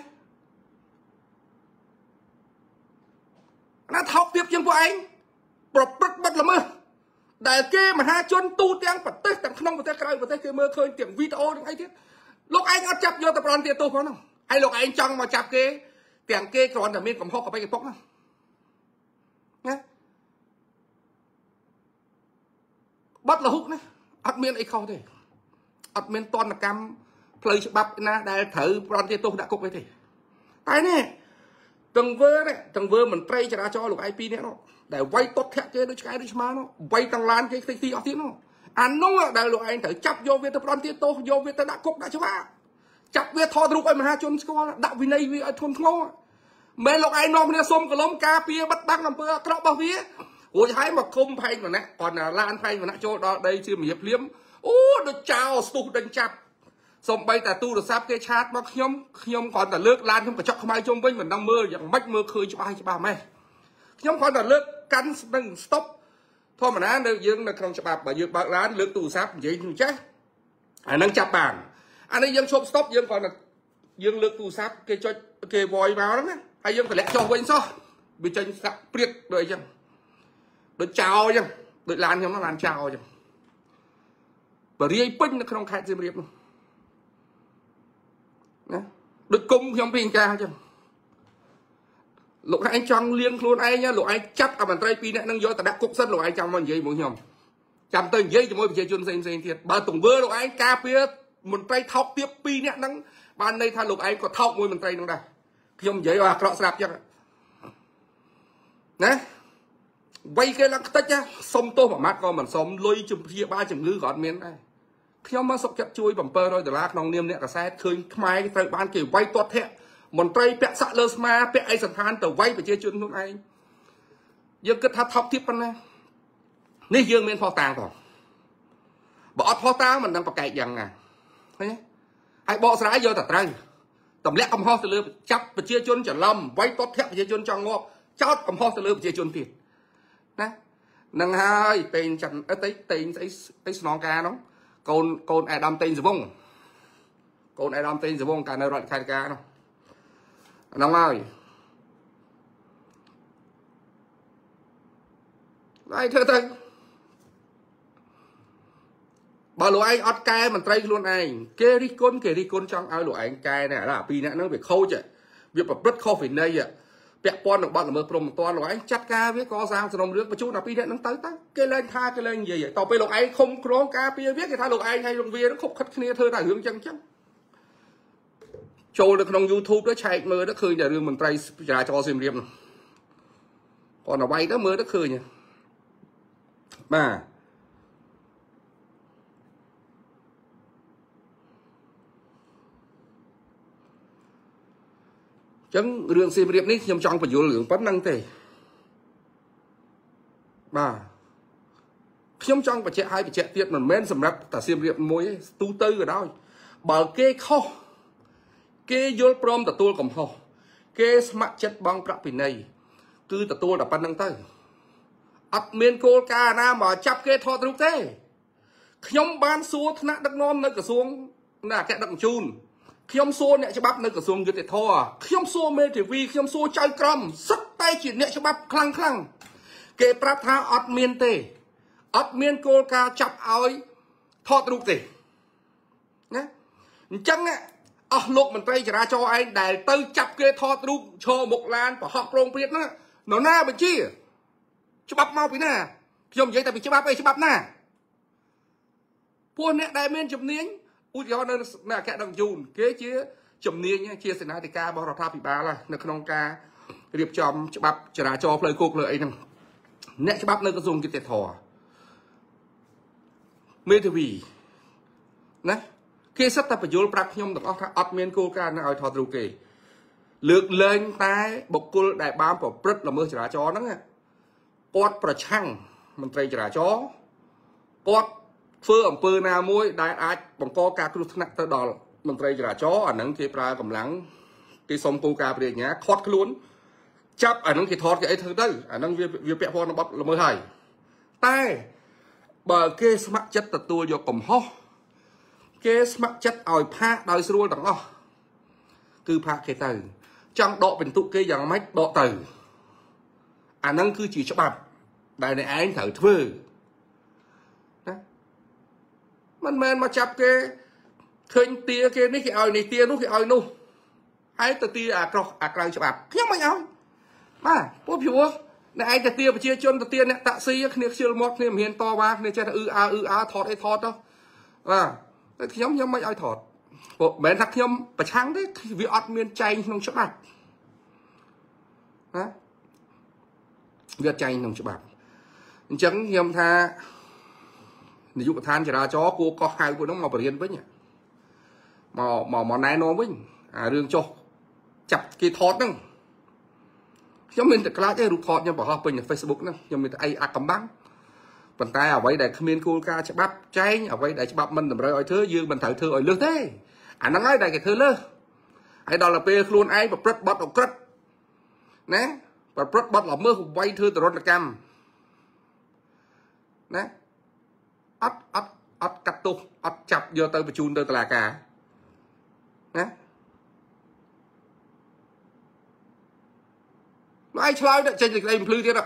អាណាថោកទាបជាងពួកឯងប្រព្រឹត្តបទល្មើសដែលគេមហាជនទូទាំងប្រទេសទាំងក្នុងប្រទេសក្រៅប្រទេសគេមើលឃើញទាំងវីដេអូទាំងអីទៀតលោកឯងអត់ចាប់យកទៅប្រន់ទាទោសផងហ្នឹងហើយលោកឯងចង់មកចាប់គេទាំងគេគ្រាន់តែមានកំហុសកបិកពុកហ្នឹងណាបាត់លហុកណាអត់មានអីខុសទេអត់មានតនកម្មផ្លូវច្បាប់ណាដែលត្រូវប្រន់ទាទោសដាក់គុកអីទេតែនេះទាំងវើមន្ត្រីចរាចរណ៍លោកឯង2នាក់នោះដែលវាយតុតធាក់គេដូចឆ្កែដូចឆ្មានោះវាយទាំងឡានគេខ្ទេចទីអស់ទៀតនោះអានោះដែលលោកឯងត្រូវចាប់យកវាទៅប្រន់ទាទោសយកវាទៅដាក់គុកដាក់ច្បាប់ចាប់វាថតរូបឲ្យមហាជនស្គាល់ដាក់វិន័យវាឲ្យធ្ងន់ធ្ងរមែនលោកឯងនាំគ្នាសុំកលុំការពារបិទបាំងអំពើអាក្រក់របស់វារួចហើយមកឃុំផែងម្នាក់គាត់ឡានផែងម្នាក់ចូលដល់ដីជាមៀភ្លាមអូដូចចោលស្ទុះដេញចាប់សំបីតែទូរស័ព្ទគេឆាតមកខ្ញុំគ្រាន់តែលើកឡានខ្ញុំកញ្ចក់ខ្មៅជុំវិញមិនដឹងមើលយ៉ាងម៉េចមើលឃើញច្បាស់ម៉េះខ្ញុំគ្រាន់តែលើកកាន់ស្នឹងស្តុប thôi mà ná được dương là không chập bạc bà dương bạc lán lướt tù sáp vậy chứ chắc nâng chập bàn anh ấy dương stop dương còn là dương lướt tù sáp cái cho cái vòi vào đó hay dương phải lẽ cho quên sao bị chân sắp priệt đợi chăng đợi chào chăng đợi làn không nó làn chào chăng và riêng pin nó không khai riêng riêng luôn đợi cung không pin ca chăng lục anh trong liên luôn ai nhá lục anh chắc à bàn tay pin này nâng vô ta đã cục sân lục anh trong mà gì muốn nhầm chăm tên giấy cho mỗi bị chơi chuyên xem thiệt bà tổng vơ lục anh cà phê mình tay thọc tiếp pin này nâng ban đây tha lục anh có thọc môi mình tay nâng đây khi ông giấy vào cọ sạp chắc nè quay cái lăng tách nhá xong tô vào mắt con mình xong lôi chùm chia ba chùm ngư gọn miếng đây khi ông mang sọc chặt chui bằng pơ rồi từ lá nòng niêm nè cả xe khơi mai cái tay ban kiểu quay toát thế mình tay pẹt sạ lơ ma pẹt ai sẵn than tờ quay về chơi chuyên luôn anh dương cứ thắp tiếp con này ní dương miền phò tàng rồi bỏ phò tàng mình đang bọc cày rằng à ai bỏ sải vô tạt trăng tầm lẽ cầm ho từ lơ chắp về chơi chuyên chở lâm quay toát thế về chơi chuyên trong ngõ chót cầm ho từ lơ về chơi chuyên tiền nè nâng hai tên chẳng tên ấy nón ca đó con ai đam tên gì vong con ai đam tên gì vong cả nơi loại khai ca đâu nông ơi đây thưa thưa bà lụa anh ọt cay mình tray luôn anh kê đi con trong ao lụa anh cay này là pi nè nó bị khâu chứ việc bật rất khâu phải đây ạ bẹt pon được bạn là mơ prom toàn lụa anh chặt ca với có giang xong nước mà chút là pi nè nó tới cái lên tha cái lên gì vậy tàu pe lụa anh không có ca pi viết cái tha lụa anh hay lụa vía nó khúc khất kia thưa là hướng chân chắc trôi được trong YouTube đó chạy mơ đó khơi nhà đường mình tray trả cho xem riêng còn là bay đó mơ đó khơi nha mà chẳng đường xem riêng ní nhầm trong phải vô lượng bắt năng thể mà nhầm trong phải chạy hai phải chạy tiết mình men sầm rập ta xem riêng mối tu tư ở đó bờ kê kho kê vô prom ta tua cầm hồ kê smart chất băng prap pin này cứ ta tua là pan năng tới ắt miền cô ca na mà chắp kê thọ trục thế nhom ban xua thna đắc non nơi cửa xuống là kẹt đặng chun nhom xua nè cho bắp nơi cửa xuống như thế thọ nhom xua mê thì vì nhom xua chơi crom sắt tay chỉ nè cho bắp khăng khăng kê prap tha ắt miền tê ắt miền cô ca chắp ơi thọ trục thế nhé chăng á lúc mình tay ra cho anh để tư chập kia thọ trục cho một lan và học rong biết nó na bên chi cho bắp mau bị nè dùng vậy tại vì cho bắp ấy cho bắp nè buôn nè đại miền chụp niếng ui do nên là kẹt đồng chùn kế chia chụp niếng nhá chia sẻ này thì ca bao rọt tháp bị ba là nó không ca điệp chòm cho bắp trả cho lời cuộc lợi nè nè cho bắp nơi có dùng cái tẹt thò mê thì vì nè khi sắp tập phải vô bạc nhom được ớt miên cô ca nó thò trục kì lược lên tay bọc cô đại bám của rất là mưa trả cho nó nghe quạtประชัง mình trai trả chó quạt phơ ẩm phơ na môi đại ai bằng co ca cứ nặng tới đòn mình trai trả chó ở nắng thì pra cầm lắng cái sông cô ca về nhá thoát cái luôn chấp ở nắng thì thoát cái ấy thứ đấy ở nắng việc bẹo nó bắp là mới hay tay bờ kê smart chất từ tua vô cầm ho kê smart chất ỏi pha đòi xua đằng o cứ pha cái từ trong độ bình tụ kê dạng mách độ từ à nâng cứ chỉ cho bạn đại này anh thử thưa mình mà chập cái khơi tia kia ní cái ỏi này tia nút cái ỏi nu ai từ tia à cày cho bạn khiếp mày ơi mà bố chúa này anh từ tia và chia chân từ tia này tạ si này chưa mót này hiền to ba này chơi là thọt hay thọt đâu à nhóm mấy ai thọt bộ bé thắc nhóm và sáng đấy vì ọt miên chay không cho bạn việc chay không cho bạn chẳng nhóm tha ví dụ than chỉ là chó cô có hai của nó màu bền với nhỉ màu này nó với đường cho chặt cái thọt đó nhóm mình cái lá cái rụt thọt nhưng bỏ học bên Facebook đó nhưng mình ai cầm bắn bàn tay ở vậy để miền cô ca cho bắp chay ở vậy để cho bắp mình làm rồi thứ dương mình thử thưa ở lứa thế nó nói đây cái thứ lứa ai đó là pe luôn ai và rất bắt đầu cất nè và rất bắt là mưa quay thưa từ là cam นะอัดกัดตุอัดจับโยเตอร์ประจูนเตอร์ตลาดกานะไอ้ชลายเนี่ยเจนจากไอ้พลื้ที่ละ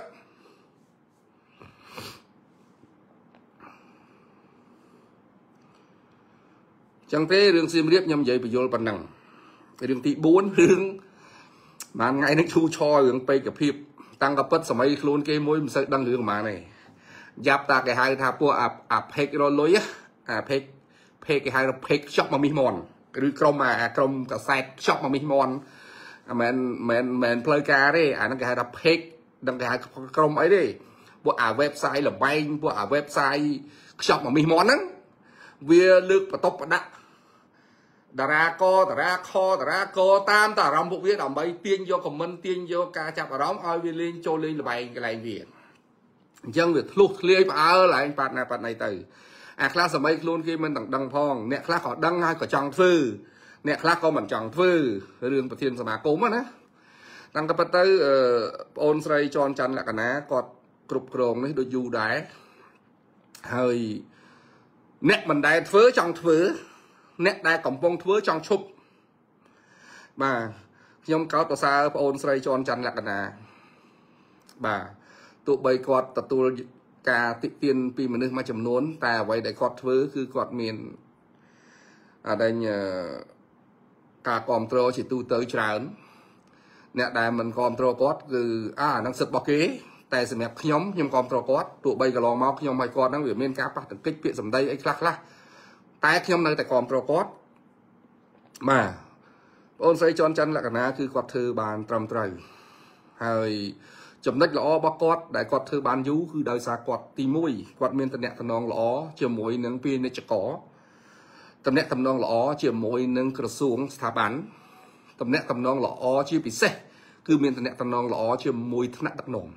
จังเต้เรื่องซีมเรียบยำใหญ่ไปโยนปันนังเรื่องตีบ้วนเรื่องมันไงนึกชูชอเรื่องไปกับพีบตั้งกับปัดสมัยโคลนเกมมวยมันใส่ดังเรื่องมาเนี่ยยับตาแกหายทาปัวเพกรอลอยอะเพกแกหายเพกช็อกมามิมอนหรือกรมกรมกับแซกช็อกมามิมอนแมนเพลย์การ์ดินั่นแกหายเพกดังแกหายกรมไอ้ดิพวกเว็บไซต์หรือใบพวกเว็บไซต์ช็อกมามิมอนนั้นเวียลึกประตบประดักดาราคอตามแต่รำพวกเวียดำใบเตียนโยคอมเมนต์เตียนโยกาจับร้องเอาเวียลินโจลินใบอะไรเวียยังเวียลุกเลี้ยไปอะไรปัดในตื่นคลาสมัยครูนกี่มันดังพองเนี่ยคลาขอดังง่ายกว่าจังฟื้เนี่ยคลาก็เหมือนจังฟื้เรื่องประเทศสมาคมนะดังกับปัตย์โอนใส่จอนจันแหละกันนะกอดกรุบกรองนี่โดยยูได้เฮ้ยเนี่ยมันได้ฟื้จังฟื้เนี่ยได้กล่อมปงฟื้จังชุบมาย่อมเก้าตัวซาโอนใส่จอนจันแหละกันนะบ่าตัวใบกอดตัวกาติเตียนปีมันนึกมาจำนวนแต่ไว้ได้กอดเฟื้คือกอดเมียนได้เนี่ยกากอมโตรจิตูเตอร์จานเนี่ยได้มันกอมโตรกอดคือนังสึกบอกเก๋แต่สมัยขยมกอมโตรกอดตัวใบกระลองมาขยมใบกอดนั่งอยู่เมียนกาปะถึงกิ๊กเปียสำได้ไอ้คลักละแต่ขยมในแต่กอมโตรกอดมาโอนใส่จอนจันละกันนะคือกอดเธอบานตรำไตรให้จำนักหล่อบกอดได้กอดเธอบานยูคือได้สากอดตีมุ้ยกอดเมียนตะเนะตะนองหล่อเชื่อมวยหนังปีในจักรตะเนะตะนองหล่อเชื่อมวยหนังกระทรวงสถาบันตะเนะตะนองหล่อชื่อปิเซ่คือเมียนตะเนะตะนองหล่อเชื่อมวยธนดักนอง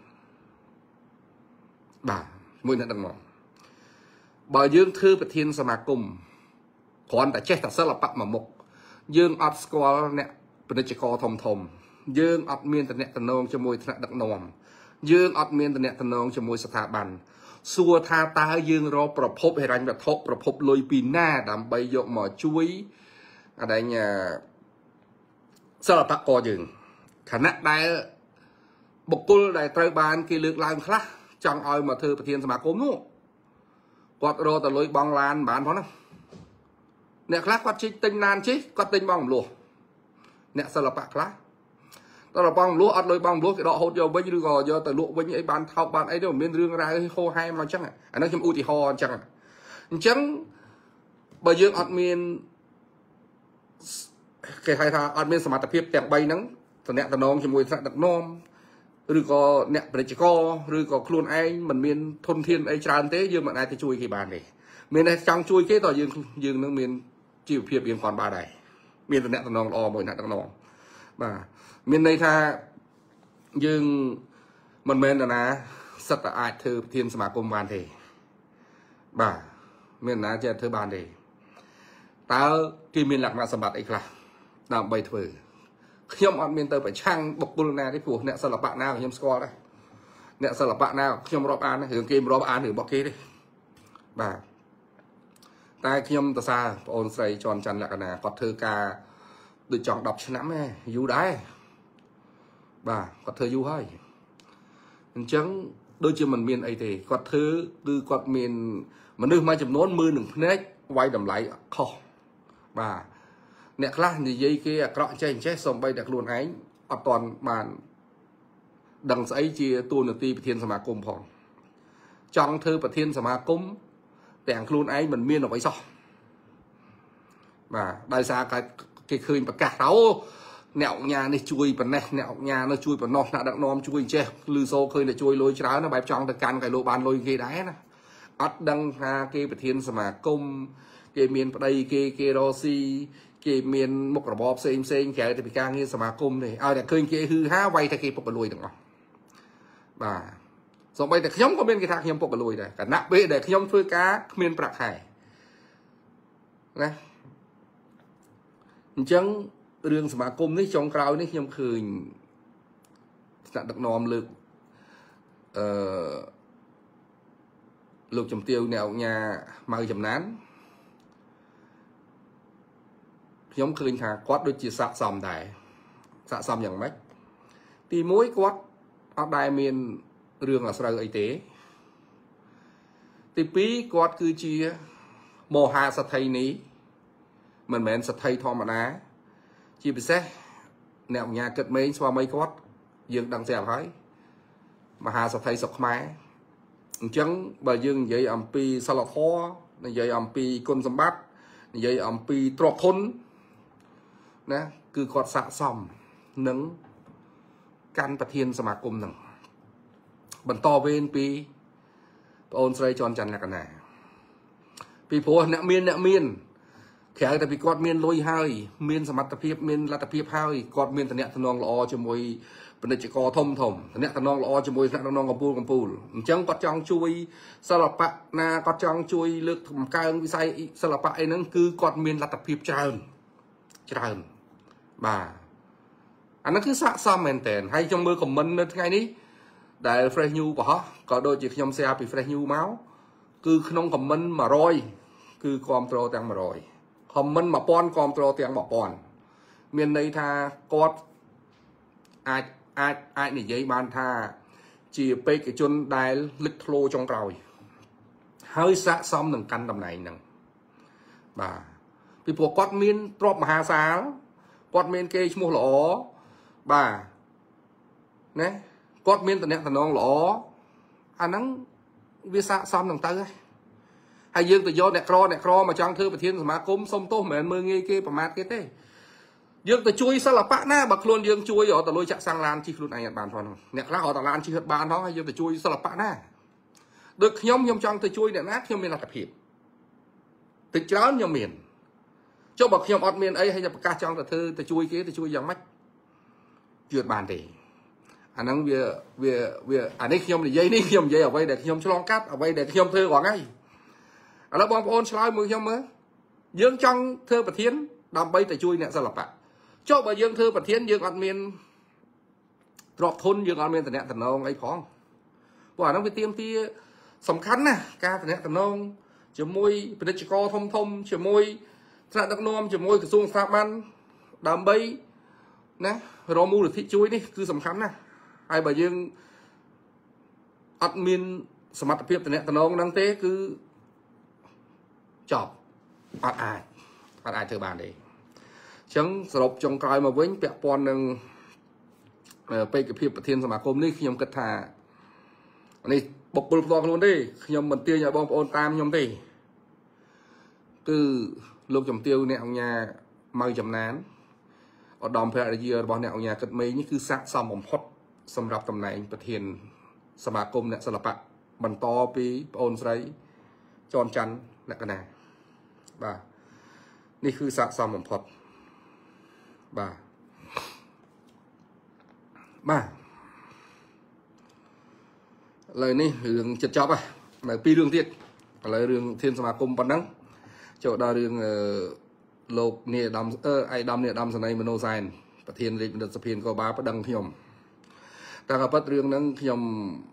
บ่ามวยธนดักนองบ่ยื่นคือประเทศสมาคมขอนแต่เช็ดแต่สลับปักหมกยื่นอัดสกอลเนี่ยเป็นจักรทมยื่นอัดเมียนตะเนะตะนองเชื่อมวยธนดักนองยื่นอัดเมียนตะเนะตะนองเชื่อมวยสถาบันสัวทาตายื่นรอประพบให้รันแบบทบประพบลอยปีหน้าดำใบยกหมอช่วยอะไรเนี่ยสลับปักกอยื่นขณะได้บุกกุลได้ตรบานกีเลือกลายคลาจังเอามาเธอประเทศสมาคมนู้กอดรอแต่ลอยบองลานบานเพราะนั้นเนี่ยคลากอดชิติงนานชิกอดติงบองหลวเนี่ยสลับปักคลาตลอดบองลัวอัดเลยบองลัวดอกโหดโยบยิ่งก่อโยแต่ลัววิ่งไอ้บานเท้าบานไอ้เดี๋ยวมีเรื่องอะไรโคให้มาจังอันนั้นคืออุติฮอจังจังบางอย่างอัดมีนใครๆท่าอัดมีนสมัติเพียบแต่งใบนั้นตอนเนี้ยตะนองจมูกดักนอมหรือก็เนี่ยเป็นจิกอหรือก็ครูนไอ้มันมีนทนเทียนไอ้จานเต้ยืมมันไอ้ที่ช่วยกี่บานเลยมีนไอ้จังช่วยเก้ต่อยืมนั่งมีนจิ๋วเพียบยังก่อนบาได้มีนตอนเนี้ยตะนองรอมวยนักตะนองมามีในท่ายึงมันเมนนะสัตอาเธอเทียนสมาคมบานเทบ่าเมียนนะจะเธอบานเทตาที่มีหลักมาสมบัติอีกละดำใบเถอขยมอัดเมียนเตอร์ไปช่างบกบุลนาที่ผูกเนี่ยสลับปะนาขยมสกอร์ได้เนี่ยสลับปะนาขยมรอบอ่านนะถึงเกมรอบอ่านถึงบอกเก้ได้บ่าตาขยมตาซาโอนใส่จอนจันหลักนะกอดเธอกาดูจองดอกชนะแม่อยู่ได้บ่ากอดเธออยู่ให้จังโดยเฉพาะมันเมียนไอเทกอดเธอคือกอดเมียนมันนึกมาจำนวนมือหนึ่งเน็กไว้ดำไหลคอบ่าเนี่ยคลาสยี่ยี่กี้กระเจนเช่ส่งไปจากล้วนไอ้อัตอนมาดังไอเจียตัวหนึ่งตีประเทศสมาคมพองจังเธอประเทศสมาคมแต่งล้วนไอ้มันเมียนออกไปซอบ่าได้ซาcái khơi bạc cả đó nẹo nhà này chui bẩn này nẹo nhà nó chui bẩn nọ đặc nòm chui che lư sâu khơi để chui lôi cháo nó bài trong được can cái lô bàn lôi kia đáy nè ắt đăng ha cái bạch thiên sma công cái miền đây cái Rossi cái miền mộtระบอบxem kẻ thì bị càng như sma công này để khơi cái hư há vay thay cái bọc lôi được không bà xong bây giờ nhóm có bên cái thằng nhóm bọc lôi này cả nạp bê để nhóm phơi cá miền bạc hải nàyจังเรื่องสมาคมนี่จงกล่าวนี่ยังคืนสนับดักนอมลึก lục chấm tiêu nẹo nhà màu chấm nán nhóm khơi thà quát đôi chia sạ sòm đại sạ sòmอย่างmấy thì mỗi quát ở đại miền rương là sao y tế thì pí quát cứ chia mồ hà sát thầy ní mình mẹn sát thầy thò mà ná chỉ bị xét nẹo nhà cất mấy xóa mấy quát dương đằng xẻo hỏi mà hà sát thầy sọc máy chẳng bà dương vậy ẩm pi sao lọt khó vậy ẩm pi con sâm bát vậy ẩm pi trọt thôn nè cứ quát sạ sòm nâng cănประเทศสมาคมหนึ่งบรรทอเวนปีโอนใส่จอนจันทร์กันนะปีผัวเนเมียนแขกแต่ปีกอดเมียนลอยหายเมียนสมัติเพียบเมียนรัตเพียบหายกอดเมียนตะเนะตะนองละอจมวยเป็นจิกอทมตะเนะตะนองละอจมวยตะนองกับปูลจังกอดจังช่วยสลับปะนากอดจังช่วยเลือกทำการวิสัยสลับปะไอ้นั่นคือกอดเมียนรัตเพียบเจิญบ่าอันนั้นคือสะสมเหมือนแต่ให้จงมือของมันในไงนี้แต่เฟรชยูป่ะก็โดยจิตยมเสียไปเฟรชยูเมาส์คือขนมของมันมารอยคือความโตแตงมารอยของมันมาป้อนความโตแตงมาป้อนเมียนในท่ากอดอาจนี่ยัยบานท่าจีไปกจนได้ลึกโลจงเกลอยให้สะสมหนึ่งกันตำไหนหนึ่งบ่าพี่พวกกอดเมียนตรอบมหาศาลกอดเมียนเกย์ชมัวหล่อบ่าเนี่ยกอดเมียนตะเนะตะนองหล่ออันนั้นวิสาซ้ำต่างๆให้ยืนตัวโยนเนี่ยครอมาจังเธอประเทศสมาคมส้มโต้เหมือนมือเงี้ยเกย์ประมาทเกย์เต้ยืนตัวช่วยสลับปะหน้าบักโคลนยืนช่วยอ๋อแต่ลอยจะสร้างลานชีครุนไอ้ยันบานทอนเนี่ยครั้งอ๋อแต่ลานชีครุนบานท้องให้ยืนตัวช่วยสลับปะหน้าโดยขยมจังตัวช่วยเนี่ยนะขยมเป็นหลักผิดติดจ้านยมเมียนเจ้าบอกขยมอดเมียนไอ้ให้จะประกาศจังแต่เธอตัวช่วยเกย์ตัวช่วยยังไม่หยุดบานดีอันนั้นเวียอันนี้ขยมในยัยนี่ขยมยัยเอาไว้เด็กขยมฉลองกัดเอาไว้เด็กขยมเธอก่อนไงแล้วบอลโอนสไลด์มือขยมมั้ยยืงจังเธอประเทียนดำใบแต่ช่วยเนี่ยสลับอะเจ้าบ่ยืงเธอประเทียนยืงอัดเมียนตรอกทนยืงอัดเมียนแต่เนี่ยแต่น้องไอ้ของว่าน้องไปเตรียมที่สำคัญนะการแต่เนี่ยแต่น้องจะมวยเป็นจิกอทมจะมวยธนาดักนอมจะมวยกระทรวงสถาบันดำใบนะรอมูหรือที่ช่วยนี่คือสำคัญนะไอ้บ่ยืงอัดเมียนสมัติเพียบแต่เนี่ยแต่น้องนั่งเต้คือจอบอัดอายเธอบานดีฉันสรุปจงกลายมาเว้นเปียปอนหนึ่งไปกับเพียบประเทศสมาคมนี่ขยมกระถาอันนี้บอกปลุกตอนนู้นดิขยมเหมือนเตียวอย่าบองโอนตามยมดิคือลูกจำเตียวเนี่ยเอาnhà mờiจำนานอดอมเพลย์เยอร์บอกเนี่ยเอาnhàกัดเมย์นี่คือสักสมผมพดสำหรับตำแหน่งประเทศสมาคมเนี่ยสลับปะบรรทอปีโอนไซจอนจันและกันนะบ่านี่คือสะสมผมพดบ่าเลยนี่เรื่องจัดจ็อบอ่ะmà piเรื่องtiếtเลยเรื่องเทียนสมาคมปนนั้นโจทย์ดาวเรื่องโลกเนี่ยดำไอ้ดำเนี่ยดำสนัยมโนไซน์ประเทศเล็กเป็นสเปียนก็บ้าประดังขยมแต่กับปัดเรื่องนั้นขยม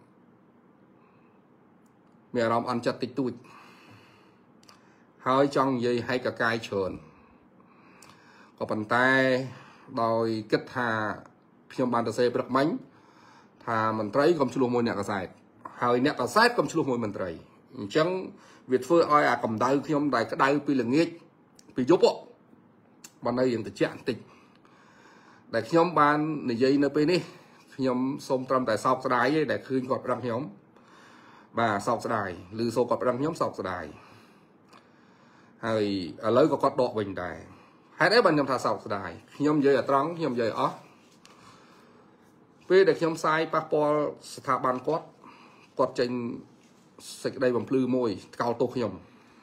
มีอารมณ์อันจัดติดตุยหายจังยัยให้กับกายเชิญก็ปันแต่โดยkếtหาขยมบานตะเซปรักมั้งถ้ามันไตรกำชุลมวยเนี่ยก็ใส่หายเนี่ยก็ใส่กำชุลมวยมันไตรจังเวียดเฟื่ออ้อยกำได้ขยมได้ก็ได้ปีหลังงี้ปียุบอ่ะบันไดยังติดเจาะติดแต่ขยมบานในยัยในปีนี้ขยมส้มตำแต่สอบสลายแต่คืนกอดรังขยมบ่าสอบสลายหรือโซกอดรังขยมสอบสลายให้เลยก็กอดดอกbìnhได้ให้ได้บรรยำทาสอบสลายขยมยัยตรังขยมยัยอ๋อเพื่อเด็กขยมไซปะปอสถาบันกอดจังสิได้บำพลือมวยเกาโตขยม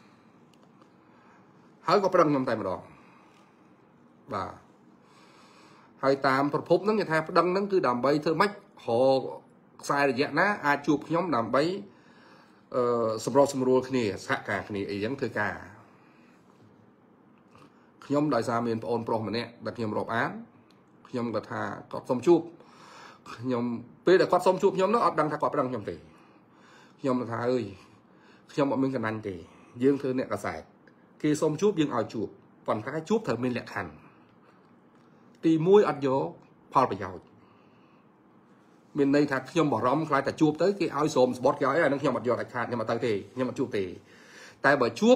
ให้ก็ประดังยำไตมาดอกบ่าให้ตามประพบนั้นอย่าแทบดังนั้นคือดำใบเธอไม่หอใส่ระยะนะอาจูบขยมดำใบสมรสมรัวขณีสะกาขณีไอ้ยังเธอกาขยมได้สามีนโอนโปรมันเนี่ยแต่ขยมรบอ้านขยมกระทากอดสมจูบขยมเพื่อแต่กอดสมจูบขยมนั้นอดดังถ้ากอดดังขยมตีขยมกระทาเอ้ยខ្ញុំអត់មានកណ្ដាញ់ទេយើងធ្វើអ្នកកសែតគេសុំជួបយើងឲ្យជួបប៉ុន្តែជួបត្រូវមានលក្ខខណ្ឌទី1អត់យកផលប្រយោជន៍មានន័យថាខ្ញុំបារម្ភខ្លាចតែជួបទៅគេឲ្យស្រោមស្បត់គេឲ្យអានឹងខ្ញុំអត់យកដាច់ខាតខ្ញុំអត់ទៅទេខ្ញុំអត់ជួបទេតែបើជួប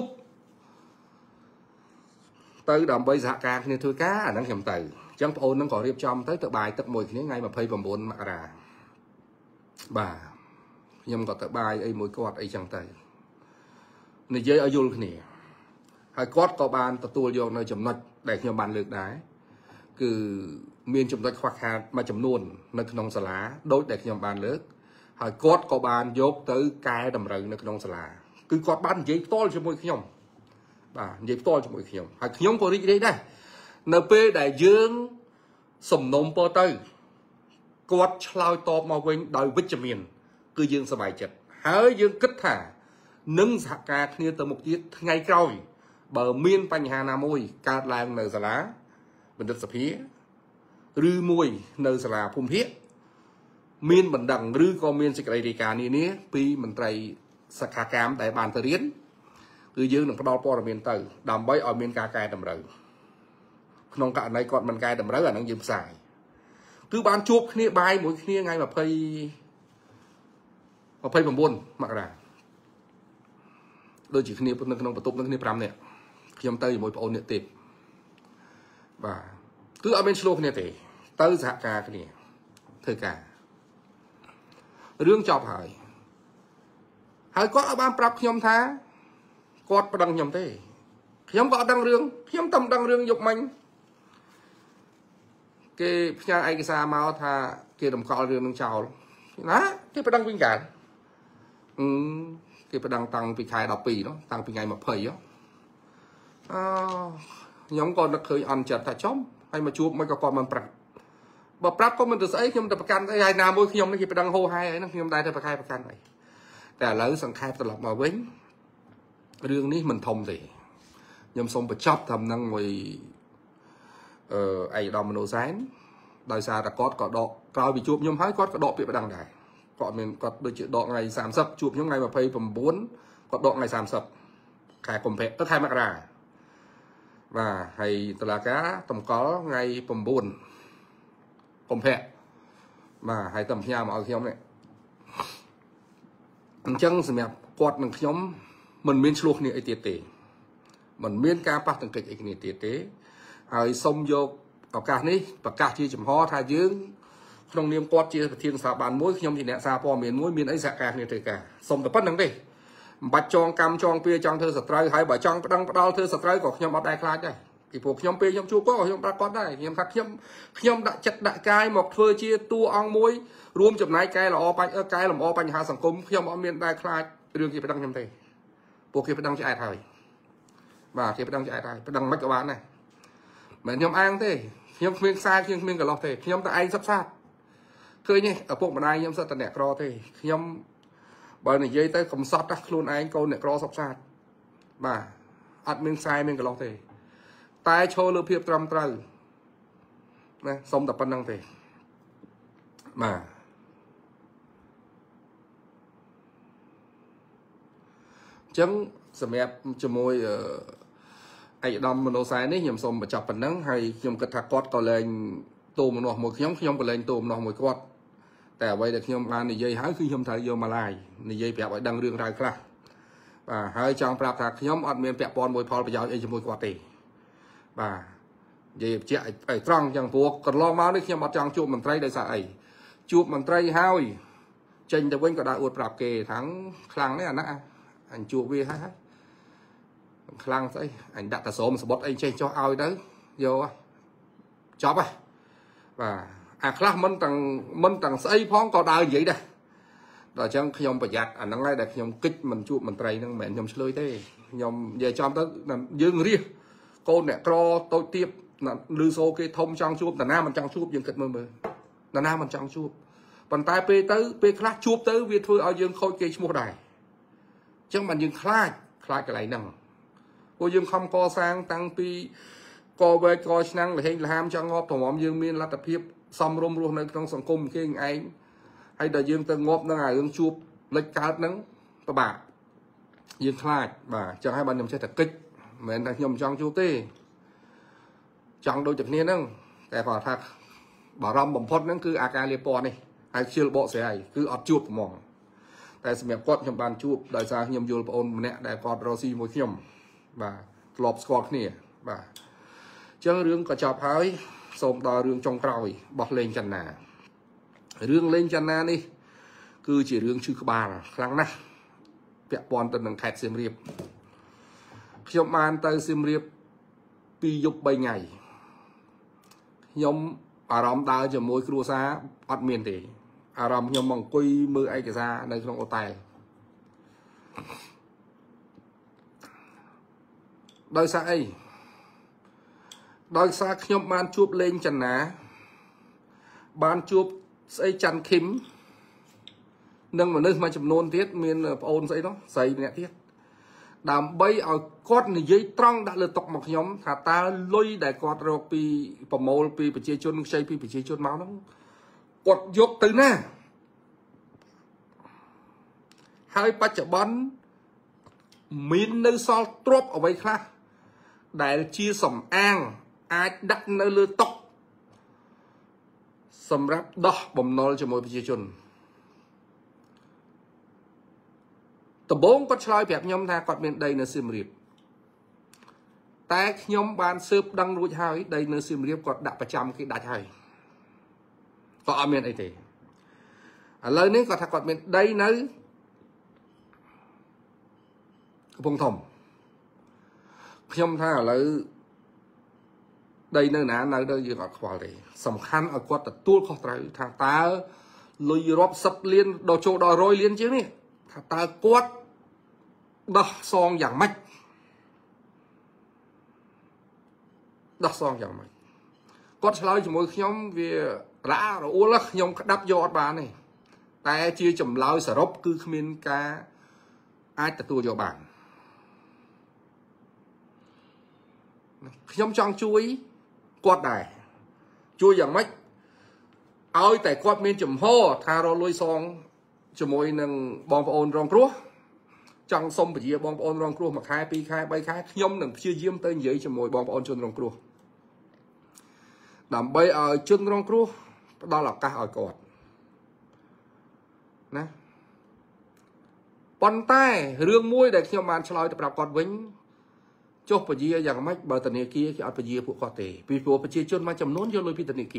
ទៅដើម្បីសហការគ្នាធ្វើការអាហ្នឹងខ្ញុំទៅអញ្ចឹងបងអូននឹងក៏រៀបចំទៅបាយទឹកមួយគ្នាថ្ងៃ29មករាបាទខ្ញុំក៏ទៅបាយអីមួយគាត់អីចឹងទៅនិយាយឲ្យយល់គ្នាហើយគាត់ក៏បានទទួលយកនៅចំណុចដែលខ្ញុំបានលើកដែរគឺមានចំណុចខ្វះខាតមួយចំនួននៅក្នុងសាលាដូចដែលខ្ញុំបានលើកហើយគាត់ក៏បានយកទៅកែតម្រូវនៅក្នុងសាលាគឺគាត់បាននិយាយផ្ទាល់ជាមួយខ្ញុំបាទនិយាយផ្ទាល់ជាមួយខ្ញុំហើយខ្ញុំក៏រីករាយដែរនៅពេលដែលយើងសំណុំពរទៅគាត់ឆ្លើយតបមកវិញដោយវិជ្ជមានគឺយើងសប្បាយចិត្តហើយយើងគិតថានឹងសហការគ្នាទៅមុខទៀតថ្ងៃក្រោយបើមានបញ្ហាណាមួយកើតឡើងនៅសាលាបណ្ឌិតសភាឬមួយនៅសាលាភូមិភាគមានបណ្ដឹងឬក៏មានសេចក្តីរាយការណ៍នានាពីមន្ត្រីសិក្ខាកាមដែលបានទៅរៀនគឺយើងនឹងផ្ដល់ព័ត៌មានទៅដើម្បីឲ្យមានការកែតម្រូវក្នុងករណីគាត់មិនកែតម្រូវអានឹងយើងផ្សាយគឺបានជួបគ្នាបាយមួយគ្នាថ្ងៃ29មករាដូចជាគ្នានៅក្នុងបន្ទប់នឹងគ្នា5នាក់ខ្ញុំទៅជាមួយបងអូនអ្នកទៀតបាទគឺអត់មានឆ្លោះគ្នាទេទៅសហការគ្នាធ្វើការរឿងចប់ហើយគាត់ឲ្យបានប្រាប់ខ្ញុំថាគាត់ប្តឹងខ្ញុំទេខ្ញុំក៏អត់ដឹងរឿងខ្ញុំតែមិនដឹងរឿងយកមិញគេផ្ញើឯកសារមកថាគេរំកល់រឿងនឹងចោលណាគេប្តឹងវិញកាលគេប្តឹងតាំងពីខែ12នោះតាំងពីថ្ងៃ20ខ្ញុំក៏នឹកឃើញអន់ចិត្តថាចំហើយមកជួបមិនក៏គាត់មិនប្រាប់បើប្រាប់ក៏មិនទៅស្អីខ្ញុំទៅប្រកាន់ស្អីហើយណាមួយខ្ញុំនេះគេប្តឹងហោហែអីហ្នឹងខ្ញុំដែរទៅប្រកាន់អីតែឥឡូវសង្ខេបត្រឡប់មកវិញរឿងនេះមិនធំទេខ្ញុំសូមបញ្ចប់តាមនឹងមួយឯកឧត្តមមនោសែនដោយសារតែគាត់ក៏ដកក្រោយពីជួបខ្ញុំហើយគាត់ក៏ដកពាក្យប្តឹងដែរគាត់ដូចជាដកថ្ងៃ30ជួបខ្ញុំថ្ងៃ29គាត់ដកថ្ងៃ30ខែកុម្ភៈទៅខែមករាបាទហើយតុលាការតម្កល់ថ្ងៃ9កុម្ភៈបាទហើយតែផ្ញើមកឲ្យខ្ញុំនេះអញ្ចឹងសម្រាប់គាត់និងខ្ញុំមិនមានឆ្លោះគ្នាអីទៀតទេមិនមានការប៉ះទង្គិចអីគ្នាទៀតទេហើយសូមយកឱកាសនេះប្រកាសជាចំហថាយើងក្នុងនាមគាត់ជាប្រធានស្ថាប័នមួយខ្ញុំជាអ្នកសារព័ត៌មានមួយមានអីសហការគ្នាធ្វើការសូមតែប៉ុណ្្នឹងទេមិនបាច់ចងកម្មចងពៀចង់ធ្វើសត្រូវហើយបើចង់ប្តឹងផ្ដាល់ធ្វើសត្រូវក៏ខ្ញុំអត់ដែរខ្លាចដែរពីព្រោះខ្ញុំពេលខ្ញុំជួបក៏ខ្ញុំប្រាប់គាត់ដែរខ្ញុំថាខ្ញុំដាក់ចិត្តដាក់កាយមកធ្វើជាតួអង្គមួយរួមចំណែកកែលម្អបញ្ហាសង្គមខ្ញុំអត់មានដែរខ្លាចរឿងគេប្តឹងខ្ញុំទេពួកគេប្តឹងឆ្អែតហើយបាទគេប្តឹងឆ្អែតហើយប្តឹងមិនក៏បានដែរមិនខ្ញុំអាងទេខ្ញុំគ្មានខ្សែខ្ញុំគ្មានកន្លោះទេខ្ញុំតែឯងសិក្សាឃើញទេឪពុកម្ដាយខ្ញុំសិតតែអ្នកក្រទេខ្ញុំបើនិយាយទៅកំសត់តែខ្លួនឯងកូនអ្នកក្រសុខសាន្តបាទអត់មានខ្សែមានកន្លោះទេតែឈរលើភាពត្រឹមត្រូវណាសុំតែប៉ុណ្្នឹងទេបាទអញ្ចឹងសម្រាប់ជាមួយឯកឧត្តមមនោសែននេះខ្ញុំសូមបញ្ចប់ប៉ុណ្ណឹងហើយខ្ញុំគិតថាគាត់ក៏លែងទូមនោះមួយខ្ញុំក៏លែងទូមនោះមួយគាត់តែអ្វីដែលខ្ញុំបាននិយាយហើយគឺខ្ញុំត្រូវយកមកឡាយនិយាយប្រាប់ឲ្យដឹងរឿងរ៉ាវខ្លះបាទហើយចង់ប្រាប់ថាខ្ញុំអត់មានពាក់ព័ន្ធមួយផលប្រយោជន៍អីជាមួយគាត់ទេបាទនិយាយបញ្ជាក់ឲ្យត្រង់អញ្ចឹងព្រោះកន្លងមកនេះខ្ញុំអត់ចង់ជួបមន្ត្រីដោយសារអីជួបមន្ត្រីហើយចេញទៅវិញក៏ដើរអួតប្រាប់គេថាខ្លាំងនេះអាណាអញជួបវាហើយខ្លាំងស្អីអញដាក់តែស្រោមសបុតអីចេះចោះឲ្យទៅយកចប់ហ៎បាទអាខ្លះមិនទាំងស្អីផងក៏ដើរនិយាយដែរដល់អញ្ចឹងខ្ញុំប្រយ័ត្នអាហ្នឹងហើយដែលខ្ញុំគិតមិនជួបមន្ត្រីហ្នឹងមិនមែនខ្ញុំឆ្លើយទេខ្ញុំនិយាយចំទៅយើងរៀសកូនអ្នកក្រតូចទៀបឬសូគេធំចង់ជួបតាណាមិនចង់ជួបយើងគិតមើលតាណាមិនចង់ជួបប៉ុន្តែពេលខ្លះជួបទៅវាធ្វើឲ្យយើងខូចគេឈ្មោះដែរអញ្ចឹងបានយើងខ្លាចកន្លែងហ្នឹងពួកយើងខំកសាងតាំងពីកវែកកឆ្នាំងលហេងលហាមចង់ងាប់តម្រាំយើងមានលទ្ធភាពសំរុំរស់នៅក្នុងសង្គមគេឯងហើយដល់យើងទៅងាប់នឹងអារឿងជួបលិចកើតហ្នឹងពិបាក dương khai và chẳng hai bạn nhầm chơi thật kích mình đang nhầm trong chú tê trong đôi chục niên nângแต่พอถ้าbảo rong bẩm phốtนั่นคืออาการเรียบปอนนี่ไอ้เชื่อโบเสียไอ้คืออดจูบมองแต่สมัยก่อนยมบานจูบโดยสารยมยูโรปอนเนี่ยได้กอดเราซีมวยยมบ่าหลบสกอตนี่บ่าเจ้าเรื่องกระจอบหายส่งต่อเรื่องจงกรอยบอกเลงจันนาเรื่องเลงจันนานี่คือchỉเรื่องชื่อบานครั้งนะเปียปอนตนหนึ่งแคดเสียมเรียบยมบานเตยเสียมเรียบปียุบใบไงยมอารมณ์ดาวจะมวยครัวซาอัดเมียนตีอารมณ์ยมมองกุยมือไอ้กระซาในคลองโอไตโดยซาไอ้โดยซาขยมบานจูบเลงจันนาบานจูบไอ้จันคิมนั่งมาเนื้อมาจำนวนเทียดเมียนโอนใส่เนาะใส่เนี่ยเทียดดามใบเอากอดในยี่ตรังได้เลยตกหมกยมถ้าตาลุยได้กอดเราปีประโมลปีประเจชนใช้ปีประเจชนเมาแล้วกดยกตื่นหน้าให้ปัจจุบันมีนในซอลตรบเอาไว้ค่ะได้ชี้สมอ้างอาจดักในเรือตกสำหรับดอกบ่มนอลจะมวยประเจชนตะบงก็ชลอยแบบยมทากอดเมียนใดเนื้อซิมรีบแต่ยมบานสืบดังรู้หายใดเนื้อซิมรีบกอดดักประจำคือดักหายก็เอาเมียนไอเตเลยนี้ก็ถ้ากอดเมียนใดเนื้อพงถมยมท่าเลยใดเนื้อหนาเนื้อเดินยืนอดควาเลยสำคัญเอากอดแต่ตัวเขาไตรทางตาลุยรบสับเลียนดอโจดอโรยเลียนเจ้านี่ตากวดดอกซองอย่างไม่ดอกซองอย่างไม่กวดเฉลยจมูกยมเวียระเราอ้วนละยมดับยอดบานนี่แต่เชี่ยจมลอยสรบคือขมิ้นกาไอแต่ตัวยอบานยมจองช่วยกวดได้ช่วยอย่างไม่เอาแต่กวดเมียนจมห่อทาเราลุยซองจมวยหนึ่งบอลโอนรองครัวจังสมปจีบอลโอนรองครัวมาขายปีขายใบขายยมหนึ่งชื่อเยี่ยมเต้นใหญ่จมวยบอลโอนชนรองครัวดำใบชนรองครัวđó là cả ở cột nèปนใต้เรื่องมวยเด็กที่มันชลอยแต่ปรับกอดวิ่งโจกปจีอย่างไม่เบอร์ตันเนกีที่เอาปจีพวกคอเตะปีพวกปจีจนมาจำนวนเยอะเลยพิตันเนกี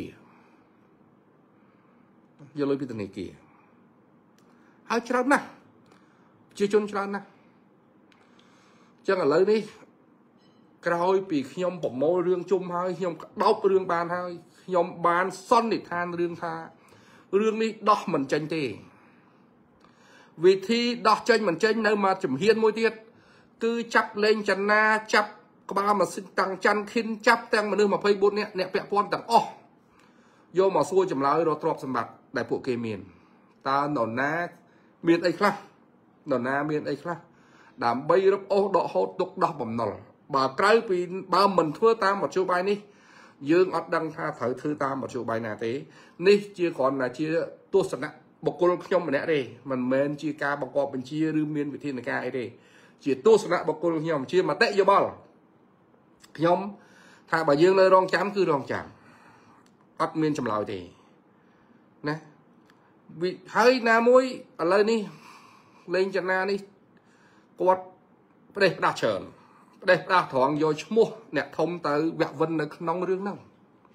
เยอะเลยพิตันเนกีเอาชนะนะจีจนชนะนะจังอะไรนี่กระหอยปีขยมผมโมเรื่องจุ่มให้ขยมดอกเรื่องบานให้ขยมบานซ่อนนิทานเรื่องท่าเรื่องนี้ดอกเหมือนเจนเตวิธีดอกเจนเหมือนเจนเนื้อมาจุ่มเฮียนมวยเทียดคือจับเล่นจันนาจับกบามาสิตังจันขินจับแตงมาเนื้อมาเพย์บุญเนี่ยเปียปอนต่างอ้อโยมาสู้จุ่มลายเราตรอบสมบัติได้พวกเกมีนตาหนอนน้าเมียนไอ้คลาหนอนน้าเมียนไอ้คลาดามใบรับโอ้ดอกโหดดอกบ่มนอลbà cái vì ba mình thưa ta một chiều bài ní dương ở đăng tha thử thư ta một chiều bài nào thế ní chia còn là chia tua sẵn ạ bọc cô nhom mà nè đây mình men chia ca bọc cọp mình chia rư miên vị thiên là ca ấy đây chia tua sẵn ạ bọc cô nhom chia mà tệ vô bao nhom tha bà dương nơi rong chám cứ rong chạm ắt miên chầm lòi thì nè vì hơi na môi ở lên đi lên chân na đi quạt đây đã chờ đây là thoáng vô mua nè thông tới vẹt vân ở nông rương năng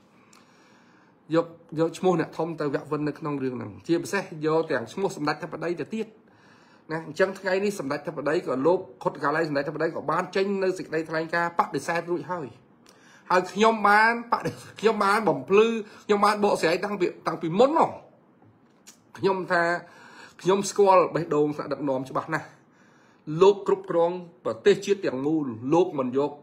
vô mua nè thông tới vẹt vân ở nông rương năng chia sẻ vô tiền mua sầm đạch thắp ở đây để tiết nè chẳng ngày ní sầm đạch thắp ở đây còn lốp khốt gà lai sầm đạch thắp ở đây có ban tranh nơi dịch đây thay ca bắt để xe rụi hơi hai nhom bán bắt để nhom bán bẩm lư nhom bán bộ sẽ tăng bị món không nhom tha nhom squall bày đồ sẽ đặt nóm cho bạn nàyโลกกรุบกรองประเทศชีตอย่างงูโลกมันยก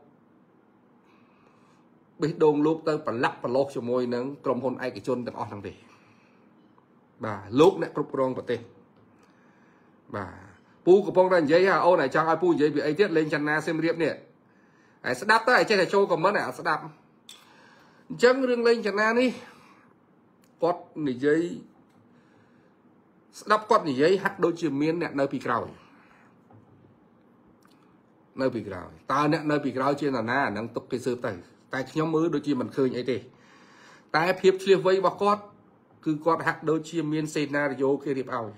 ไปโดนโลกเตอร์ปลักปลอกชั่วโมงนึงกรมพลไอกิจนต่างออกทางเดียบ่าโลกเนี่ยกรุบกรองประเทศบ่าปูกับพงรันยัยฮะเอาไหนจังไอ้ปูยัยbịไอเทียเลนจันนาเซมเรียบเนี่ยไอ้สดับตัวไอ้เจ้าโชว์กับมันเนี่ยสดับจังเรื่องเลนจันนานี่กอดนี่ยัยสดับกอดนี่ยัยหักโดยจีเมียนเนี่ยในปีเก่า nơi bị gạo ta nè nơi bị gạo trên là na nâng tục cái sơ tay tại nhóm mới đôi khi mình khơi ấy đi tại phiếp chia vây và cót cứ cót hạt đôi khi miên scenario kia điệp ao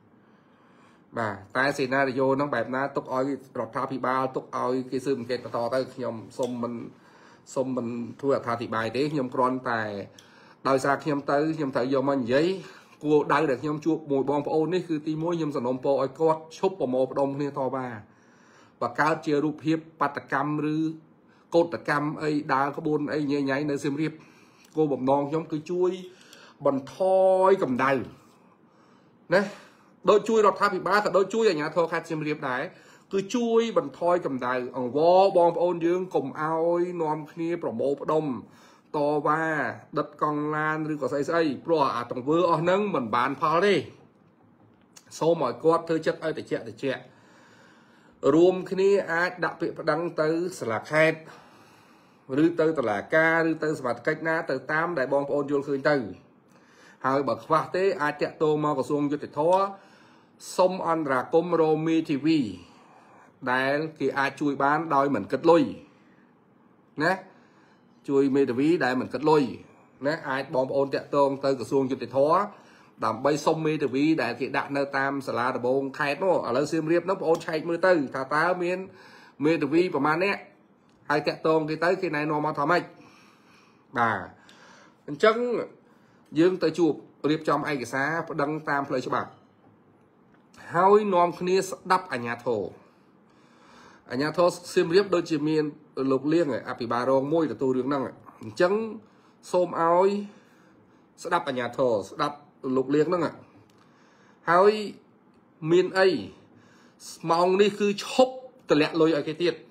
bà tại scenario nó bẹp na tục oi rọt thà bị ba tục oi cái sơ mình kẹt to tới nhóm xong mình thua thà thì bài thế nhóm con tài đòi ra nhóm tới nhóm thấy do mình giấy cô đau được nhóm chuột mùi bom ôn đấyคือទី1ខ្ញុំសំណុំពរឲ្យគាត់ឈប់ប្រមូលផ្ដុំគ្នាតវ៉ាបើកើតជារូបភាពបាតកម្មឬកោតកម្មអីដើរក្បួនអីញ៉ៃញ៉ៃនៅសៀមរាបគោលបំណងខ្ញុំគឺជួយបន្ថយកម្ដៅណាដូចជួយរដ្ឋាភិបាលក៏ដូចជួយអាជ្ញាធរខេត្តសៀមរាបដែរគឺជួយបន្ថយកម្ដៅអង្វរបងប្អូនយើងកុំឲ្យនាំគ្នាប្រមូលផ្ដុំតវ៉ាដិតកង់ឡានឬក៏ស្អីស្អីព្រោះអាទង្វើអស់ហ្នឹងមិនបានផលទេសូមឲ្យគាត់ធ្វើចិត្តឲ្យតិចរួមគ្នាអាចដាក់ពាក្យប្តឹងទៅសាលាខេត្តឬទៅតុលាការឬទៅសមត្ថកិច្ចណាទៅតាមដែលបងប្អូនយល់ឃើញទៅហើយបើខ្វះទេអាចតាក់ទងមកក្រសួងយុតិធម៌សុំអន្តរាគមន៍រមីធីវីដែលគេអាចជួយបានដោយមិនគិតលុយណាជួយមេធាវីដែលមិនគិតលុយណាអាចបងប្អូនតាក់ទងទៅក្រសួងយុតិធម៌ដើម្បីសុំមេធាវីដែលគេដាក់នៅតាមសាលាដំបងខេត្តនោះឥឡូវសៀមរាបនោះបងប្អូនឆែកមើលទៅថាតើមានមេធាវីប្រមាណនេះហើយតាក់ទងគេទៅគេណែនាំមកថាម៉េចបាទអញ្ចឹងយើងទៅជួបរៀបចំឯកសារប្តឹងតាមផ្លូវច្បាប់ហើយនាំគ្នាស្ដាប់អាជ្ញាធរសៀមរាបដូចជាមានលោកលៀងអភិបាលរងមួយទទួលរឿងហ្នឹងអញ្ចឹងសូមឲ្យស្ដាប់អាជ្ញាធរស្ដាប់លោកលៀងហ្នឹងហើយមានអីម៉ោងនេះគឺឈប់តម្លាក់លុយឲ្យគេទៀត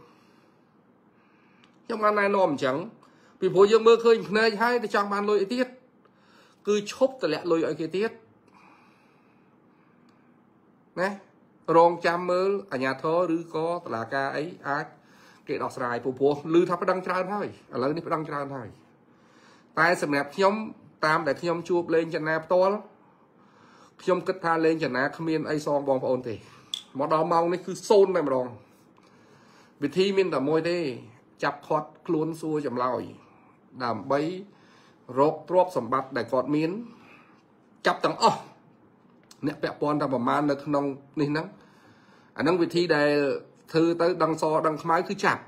ខ្ញុំបានណែនាំអញ្ចឹងពីព្រោះយើងមើលឃើញភ្នែកហើយទៅចង់បានលុយអីទៀតគឺឈប់តម្លាក់លុយឲ្យគេទៀតណារងចាំមើលអាជ្ញាធរឬក៏តុលាការអីអាចគេដោះស្រាយព្រោះឮថាប្តឹងច្រើនហើយឥឡូវនេះប្តឹងច្រើនហើយតែសម្រាប់ខ្ញុំតាមដែលខ្ញុំជួបលេងចនាផ្ទាល់ខ្ញុំគិតថាលេងចនាគ្មានអីសងបងប្អូនទេមកដល់ម៉ោងនេះគឺ0តែម្ដងវិធីមានតែមួយទេចាប់ខាត់ខ្លួនសួរចម្លើយដើម្បីរកទ្រព្យសម្បត្តិដែលគាត់មានចាប់ទាំងអស់អ្នកពាក់ព័ន្ធតែប្រមាណនៅក្នុងនេះហ្នឹងអាហ្នឹងវិធីដែលធ្វើទៅដឹងសដឹងខ្មៅគឺចាប់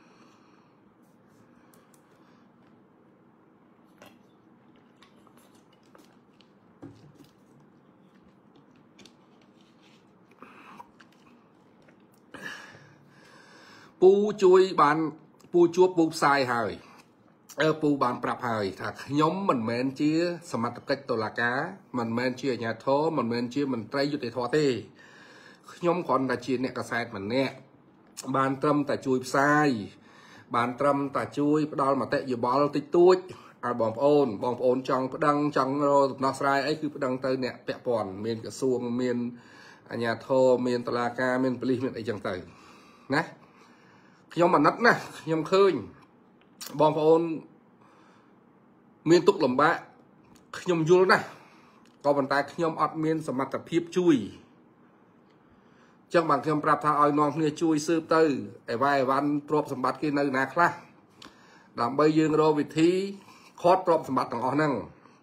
ពូជួយបានពូជួបពូផ្សាយហើយពូបានប្រាប់ហើយថាខ្ញុំមិនមែនជាសមត្ថកិច្ចតុលាការមិនមែនជាអាជ្ញាធរមិនមែនជាមន្ត្រីយុតិធម៌ទេខ្ញុំគ្រាន់តែជាអ្នកកសែតម្នាក់បានត្រឹមតែជួយផ្សាយបានត្រឹមតែជួយផ្ដល់មតិយោបល់តិចតួចឲ្យបងប្អូនចង់ប្តឹងចង់រកដំណោះស្រាយអីគឺប្តឹងទៅអ្នកពាក់ព័ន្ធមានក្រសួងមានអាជ្ញាធរមានតុលាការមានប៉ូលីសមានអីចឹងទៅណាខ្ញុំអាណិតណាខ្ញុំឃើញបងប្អូនមានទុក្ខលំបាកខ្ញុំយល់ណាស់ក៏ប៉ុន្តែខ្ញុំអត់មានសមត្ថភាពជួយចឹងបានខ្ញុំប្រាប់ថាឲ្យនាំគ្នាជួយស៊ើបទៅអីវ៉ាន់ទ្រព្យសម្បត្តិគេនៅណាខ្លះដើម្បីយើងរកវិធីខាត់ទ្រព្យសម្បត្តិទាំងអស់ហ្នឹង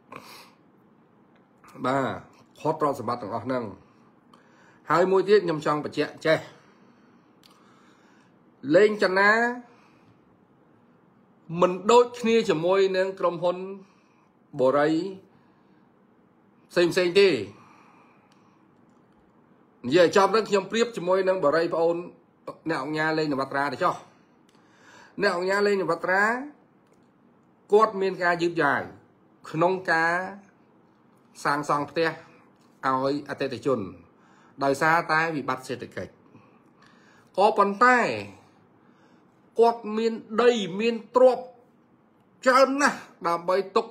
បាទខាត់ទ្រព្យសម្បត្តិទាំងអស់ហ្នឹងហើយមួយទៀតខ្ញុំចង់បញ្ជាក់ចេះលេងចនាមិនដូចគ្នាជាមួយនឹងក្រុមហ៊ុនបូរីផ្សេងទេនិយាយចំនឹងខ្ញុំប្រៀបជាមួយនឹងបរិយប្អូនអ្នកអង្គការលេងនវត្រាទៅចុះអ្នកអង្គការលេងនវត្រាគាត់មានការយឺតយ៉ាវក្នុងការសាងសង់ផ្ទះឲ្យអតិថិជនដោយសារតែវិបត្តិសេដ្ឋកិច្ចក៏ប៉ុន្តែគាត់មានដីមានទ្រព្យច្រើនណាស់ដើម្បីទុក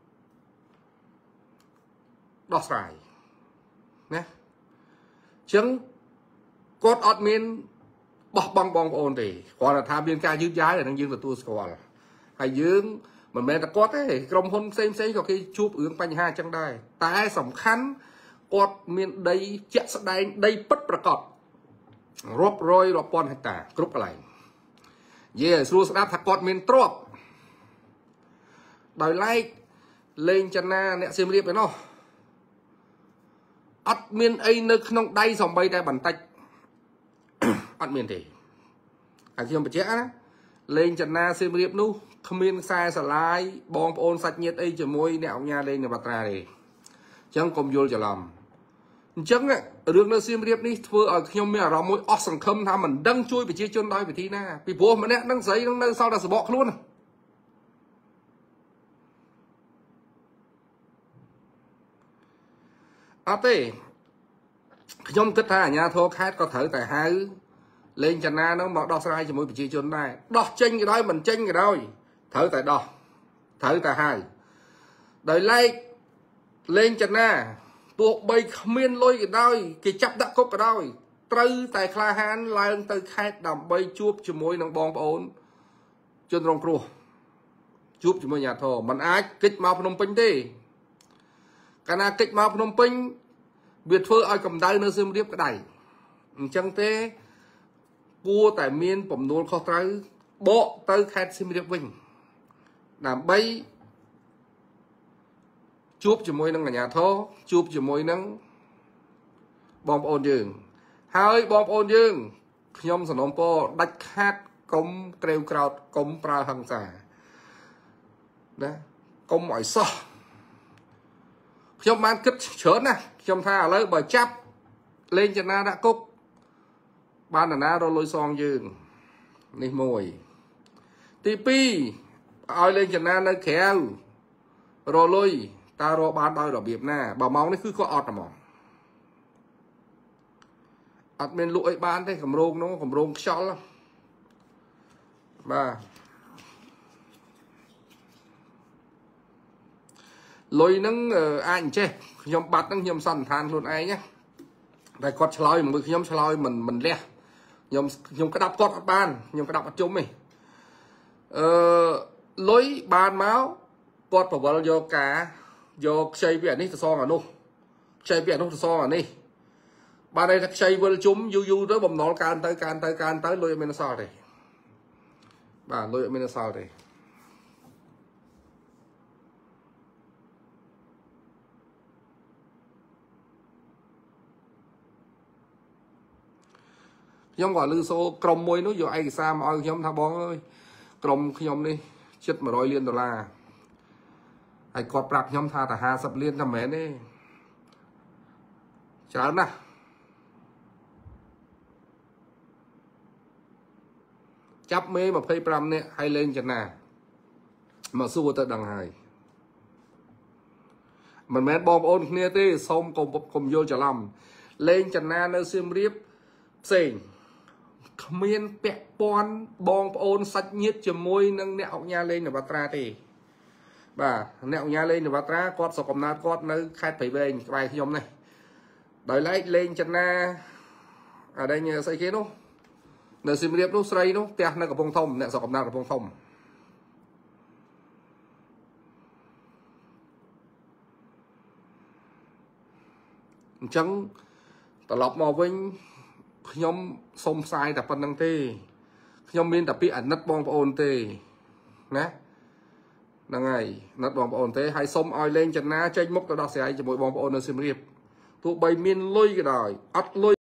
ដោះស្រាយណាចឹងគាត់អត់មានបោះបង់បងប្អូនទេគាត់ថាមានការយឺតយ៉ាវអានឹងយើងទទួលស្គាល់ហើយយើងមិនមែនតែគាត់ទេក្រុមហ៊ុនផ្សេងក៏គេជួបរឿងបញ្ហាចឹងដែរតែសំខាន់គាត់មានដីជាក់ស្ដែងដីពិតប្រាកដរាប់រយរាប់ពាន់ហិកតាគ្រប់កន្លែងយេស្រួលស្ដាប់ថាគាត់មានទ្រព្យដោយឡែកលេងចនាអ្នកសៀមរាបឯណោះអត់មានអីនៅក្នុងដៃសំបីតែបន្តិចអត់មានទេហើយខ្ញុំបញ្ជាក់ណាលេងចនាសៀមរាបនោះគ្មានខ្សែស្រឡាយបងប្អូនសាច់ញាតិអីជាមួយអ្នកអង្គការលេងនៅវត្រាទេអញ្ចឹងកុំយល់ច្រឡំអញ្ចឹងរឿងនៅសៀមរាបនេះធ្វើឲ្យខ្ញុំមានអារម្មណ៍មួយអស់សង្ឃឹមថាមិនដឹងជួយប្រជាជនដោយវិធីណាពីព្រោះម្នាក់នឹងស្រីនឹងនៅសល់តែសបកខ្លួនអត់ទេខ្ញុំគិតថាអាជ្ញាធរខេត្តក៏ត្រូវតែហៅលេងចនានោះមកដោះស្រាយជាមួយប្រជាជនដែរដោះចេញក៏ដោយមិនចេញក៏ដោយត្រូវតែដោះត្រូវតែហៅដោយឡែកលេងចនាទោះបីគ្មានលុយក៏ដោយគេចាប់ដាក់គុកក៏ដោយត្រូវតែក្លាហានឡើងទៅខេត្តដើម្បីជួបជាមួយនឹងបងប្អូនជនរងគ្រោះជួបជាមួយអាជ្ញាធរមិនអាចគេចមកភ្នំពេញទេកាលណាគេចមកភ្នំពេញវាធ្វើឲ្យកម្ដៅនៅសៀមរាបក្តៅអញ្ចឹងទេគួរតែមានពំនួលខុសត្រូវបកទៅខេត្តសៀមរាបវិញដើម្បីជួបជាមួយនឹងអាជ្ញាធរជួបជាមួយនឹងបងប្អូនយើងហើយបងប្អូនយើងខ្ញុំសំណូមពរដាច់ខាតកុំក្រេវក្រោតកុំប្រើហិង្សាណាកុំឲ្យសោះខ្ញុំបានគិតច្រើនណាស់ខ្ញុំថាឥឡូវបើចាប់លេងចនាដាក់គុកបានណារលុយសងយើងនេះមួយទី2ឲ្យលេងចនានៅក្រៅរលុយតើរកបានដោយរបៀបណាបើម៉ោងនេះគឺគាត់អត់ហ្មងអត់មានលក់អីបានទេកម្រងនោះកម្រងខ្យល់បាទលុយហ្នឹងអាចអញ្ចេះខ្ញុំបាត់ហ្នឹងខ្ញុំសន្និដ្ឋានខ្លួនឯងណាតែគាត់ឆ្លើយមួយខ្ញុំឆ្លើយមិនលះខ្ញុំក្តាប់គាត់អត់បានខ្ញុំក្តាប់អត់ជុំទេលុយបានមកគាត់ប្រវល់យកការយកខ្ចីពីអានេះទៅសងអានោះខ្ចីពីអានោះទៅសងអានេះបានតែខ្ចីវិលជុំយូរទៅបំណុលកើនទៅលុយអត់មានអសល់ទេបាទលុយអត់មានអសល់ទេខ្ញុំក៏លឺសូក្រុមមួយនោះយកឯកសារមកឲ្យខ្ញុំថាបងអើយក្រុមខ្ញុំនេះជិត$100 លានហើយគាត់ប្រាប់ខ្ញុំថាតែ50 លានតែមែនទេច្រើនណាស់ចាប់មេ25នាក់ហើយលេងចនាមកសួរទៅដឹងហើយមិនមែនបងប្អូនគ្នាទេសូមកុំយល់ច្រឡំលេងចនានៅសៀមរាបផ្សេងគ្មានពាក់ព័ន្ធបងប្អូនសាច់ញាតិជាមួយនឹងអ្នកអង្គការលេងនវត្រាទេបាទអ្នកអង្គការលេងនវត្រាគាត់ស្រុកកំណើតគាត់នៅខេត្តព្រៃវែងក្បែរខ្ញុំនេះដោយឡែកលេងចនាអដែងស្អីគេនោះនៅសៀមរាបនោះស្រីនោះផ្ទះនៅកំពង់ធំអ្នកស្រុកកំណើតកំពង់ធំអញ្ចឹងត្រឡប់មកវិញខ្ញុំសុំផ្សាយតែប៉ុណ្្នឹងទេខ្ញុំមានតែពាក្យអាណិតបងប្អូនទេណាហ្នឹងហើយអាណិតបងប្អូនទេហើយសុំឲ្យលេងចនាចេញមុខទៅដោះស្រាយជាមួយបងប្អូននៅសៀមរាបទោះបីមានលុយក៏ដោយអត់លុយ